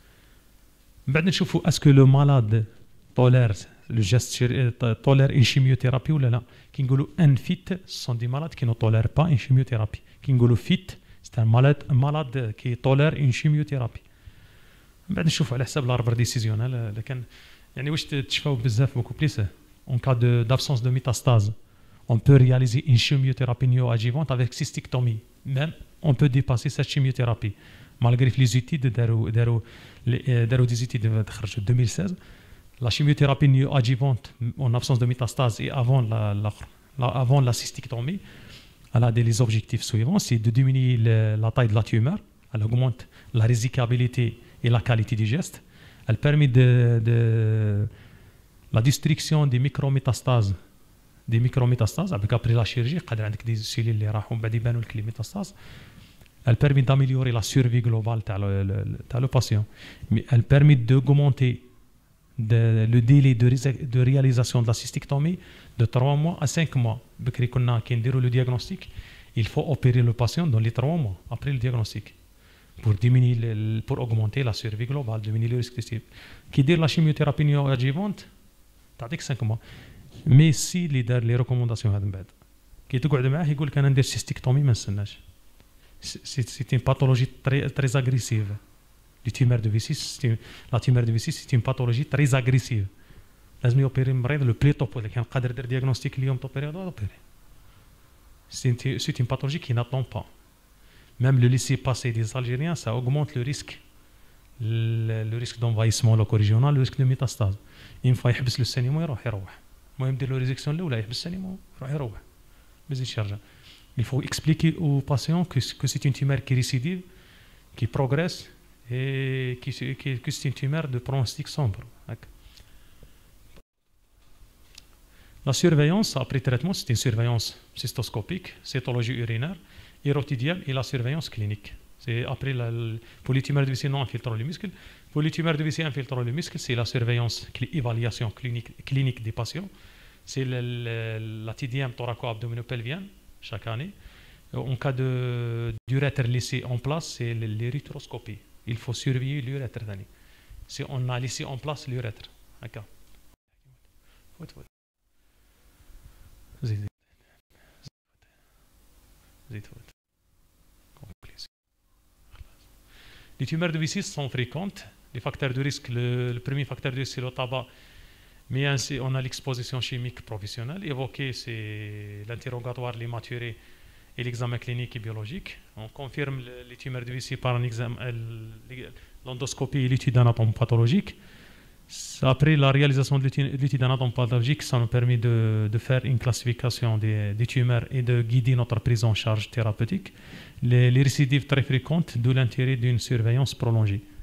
Est-ce que le malade tolère le geste, tolère une chimiothérapie ou là? Qui un fit sont des malades qui ne tolèrent pas une chimiothérapie. Qui fit c'est un malade, un malade qui tolère une chimiothérapie. بعد نشوف على حساب l'arbre décisionnel لكن يعني واش تشفاو بزاف beaucoup plus en cas de d'absence de métastase on peut réaliser une chimiothérapie néoadjuvante avec cystectomie même on peut dépasser cette chimiothérapie malgré les études داروا داروا داروا des études خرجوا deux mille seize la chimiothérapie néoadjuvante en absence de métastase et avant la, la, la avant la cystectomie elle a des objectifs suivants, c'est de diminuer le, la taille de la tumeur, elle augmente la résicabilité et la qualité du geste, elle permet de, de la destruction des micrométastases, des micrométastases, avec après la chirurgie, il y a des cellules qui راحوا بعد يبانوا لك les métastases, elle permet d'améliorer la survie globale de le, le, le, le patient, mais elle permet d'augmenter de, le délai de, de réalisation de la cystectomie de trois mois à cinq mois. Le diagnostic, il faut opérer le patient dans les trois mois après le diagnostic pour, diminuer le, pour augmenter la survie globale, diminuer le risque de cible. Qui dit la chimiothérapie néoadjuvante, t'as dit cinq mois. Mais si les, les recommandations هذا بعد كي تقعد معاه يقول لك انا ندير سيستيكتومي ما نستناش. C'est une pathologie très, très agressive. Les tumeurs de vessie, la tumeur de vessie, c'est une pathologie très agressive. لازم يوبيري المريض le plus tôt possible. كان قادر يدير دياغنوستيك اليوم توبيري توبيري. C'est une pathologie qui n'attend pas. Même le laisser passer des Algériens, ça augmente le risque. Le, le risque d'envahissement loco-régional, le risque de métastase. Une fois يحبس له السينما يروح يروح. المهم يدير له ريزيكسيون الاولى يحبس السينما يروح يروح. باش يشرجع. Il faut expliquer aux patients que, que c'est une tumeur qui récidive, qui progresse et qui, qui, que c'est une tumeur de pronostic sombre. La surveillance après traitement, c'est une surveillance cystoscopique, cytologie urinaire, érotidienne et la surveillance clinique. C'est après la, pour les tumeurs de vessie non infiltrant le muscle. Pour les tumeurs de vessie infiltrant le muscle, c'est la surveillance, l'évaluation clinique, clinique des patients. C'est la, la, la T D M thoraco-abdominopelvienne chaque année. En cas de d'urètre laissé en place, c'est l'érythroscopie. Il faut surveiller l'urètre. Si on a laissé en place l'urètre. D'accord. Les tumeurs de vessie sont fréquentes. Les facteurs de risque, le, le premier facteur de risque, c'est le tabac. Mais ainsi, on a l'exposition chimique professionnelle. Évoqué, c'est l'interrogatoire, les maturés et l'examen clinique et biologique. On confirme le, les tumeurs de vessie par un examen, l'endoscopie et l'étude d'anatomie pathologique. Après la réalisation de l'étude d'anatomie pathologique, ça nous permet de, de faire une classification des, des tumeurs et de guider notre prise en charge thérapeutique. Les, les récidives très fréquentes, d'où l'intérêt d'une surveillance prolongée.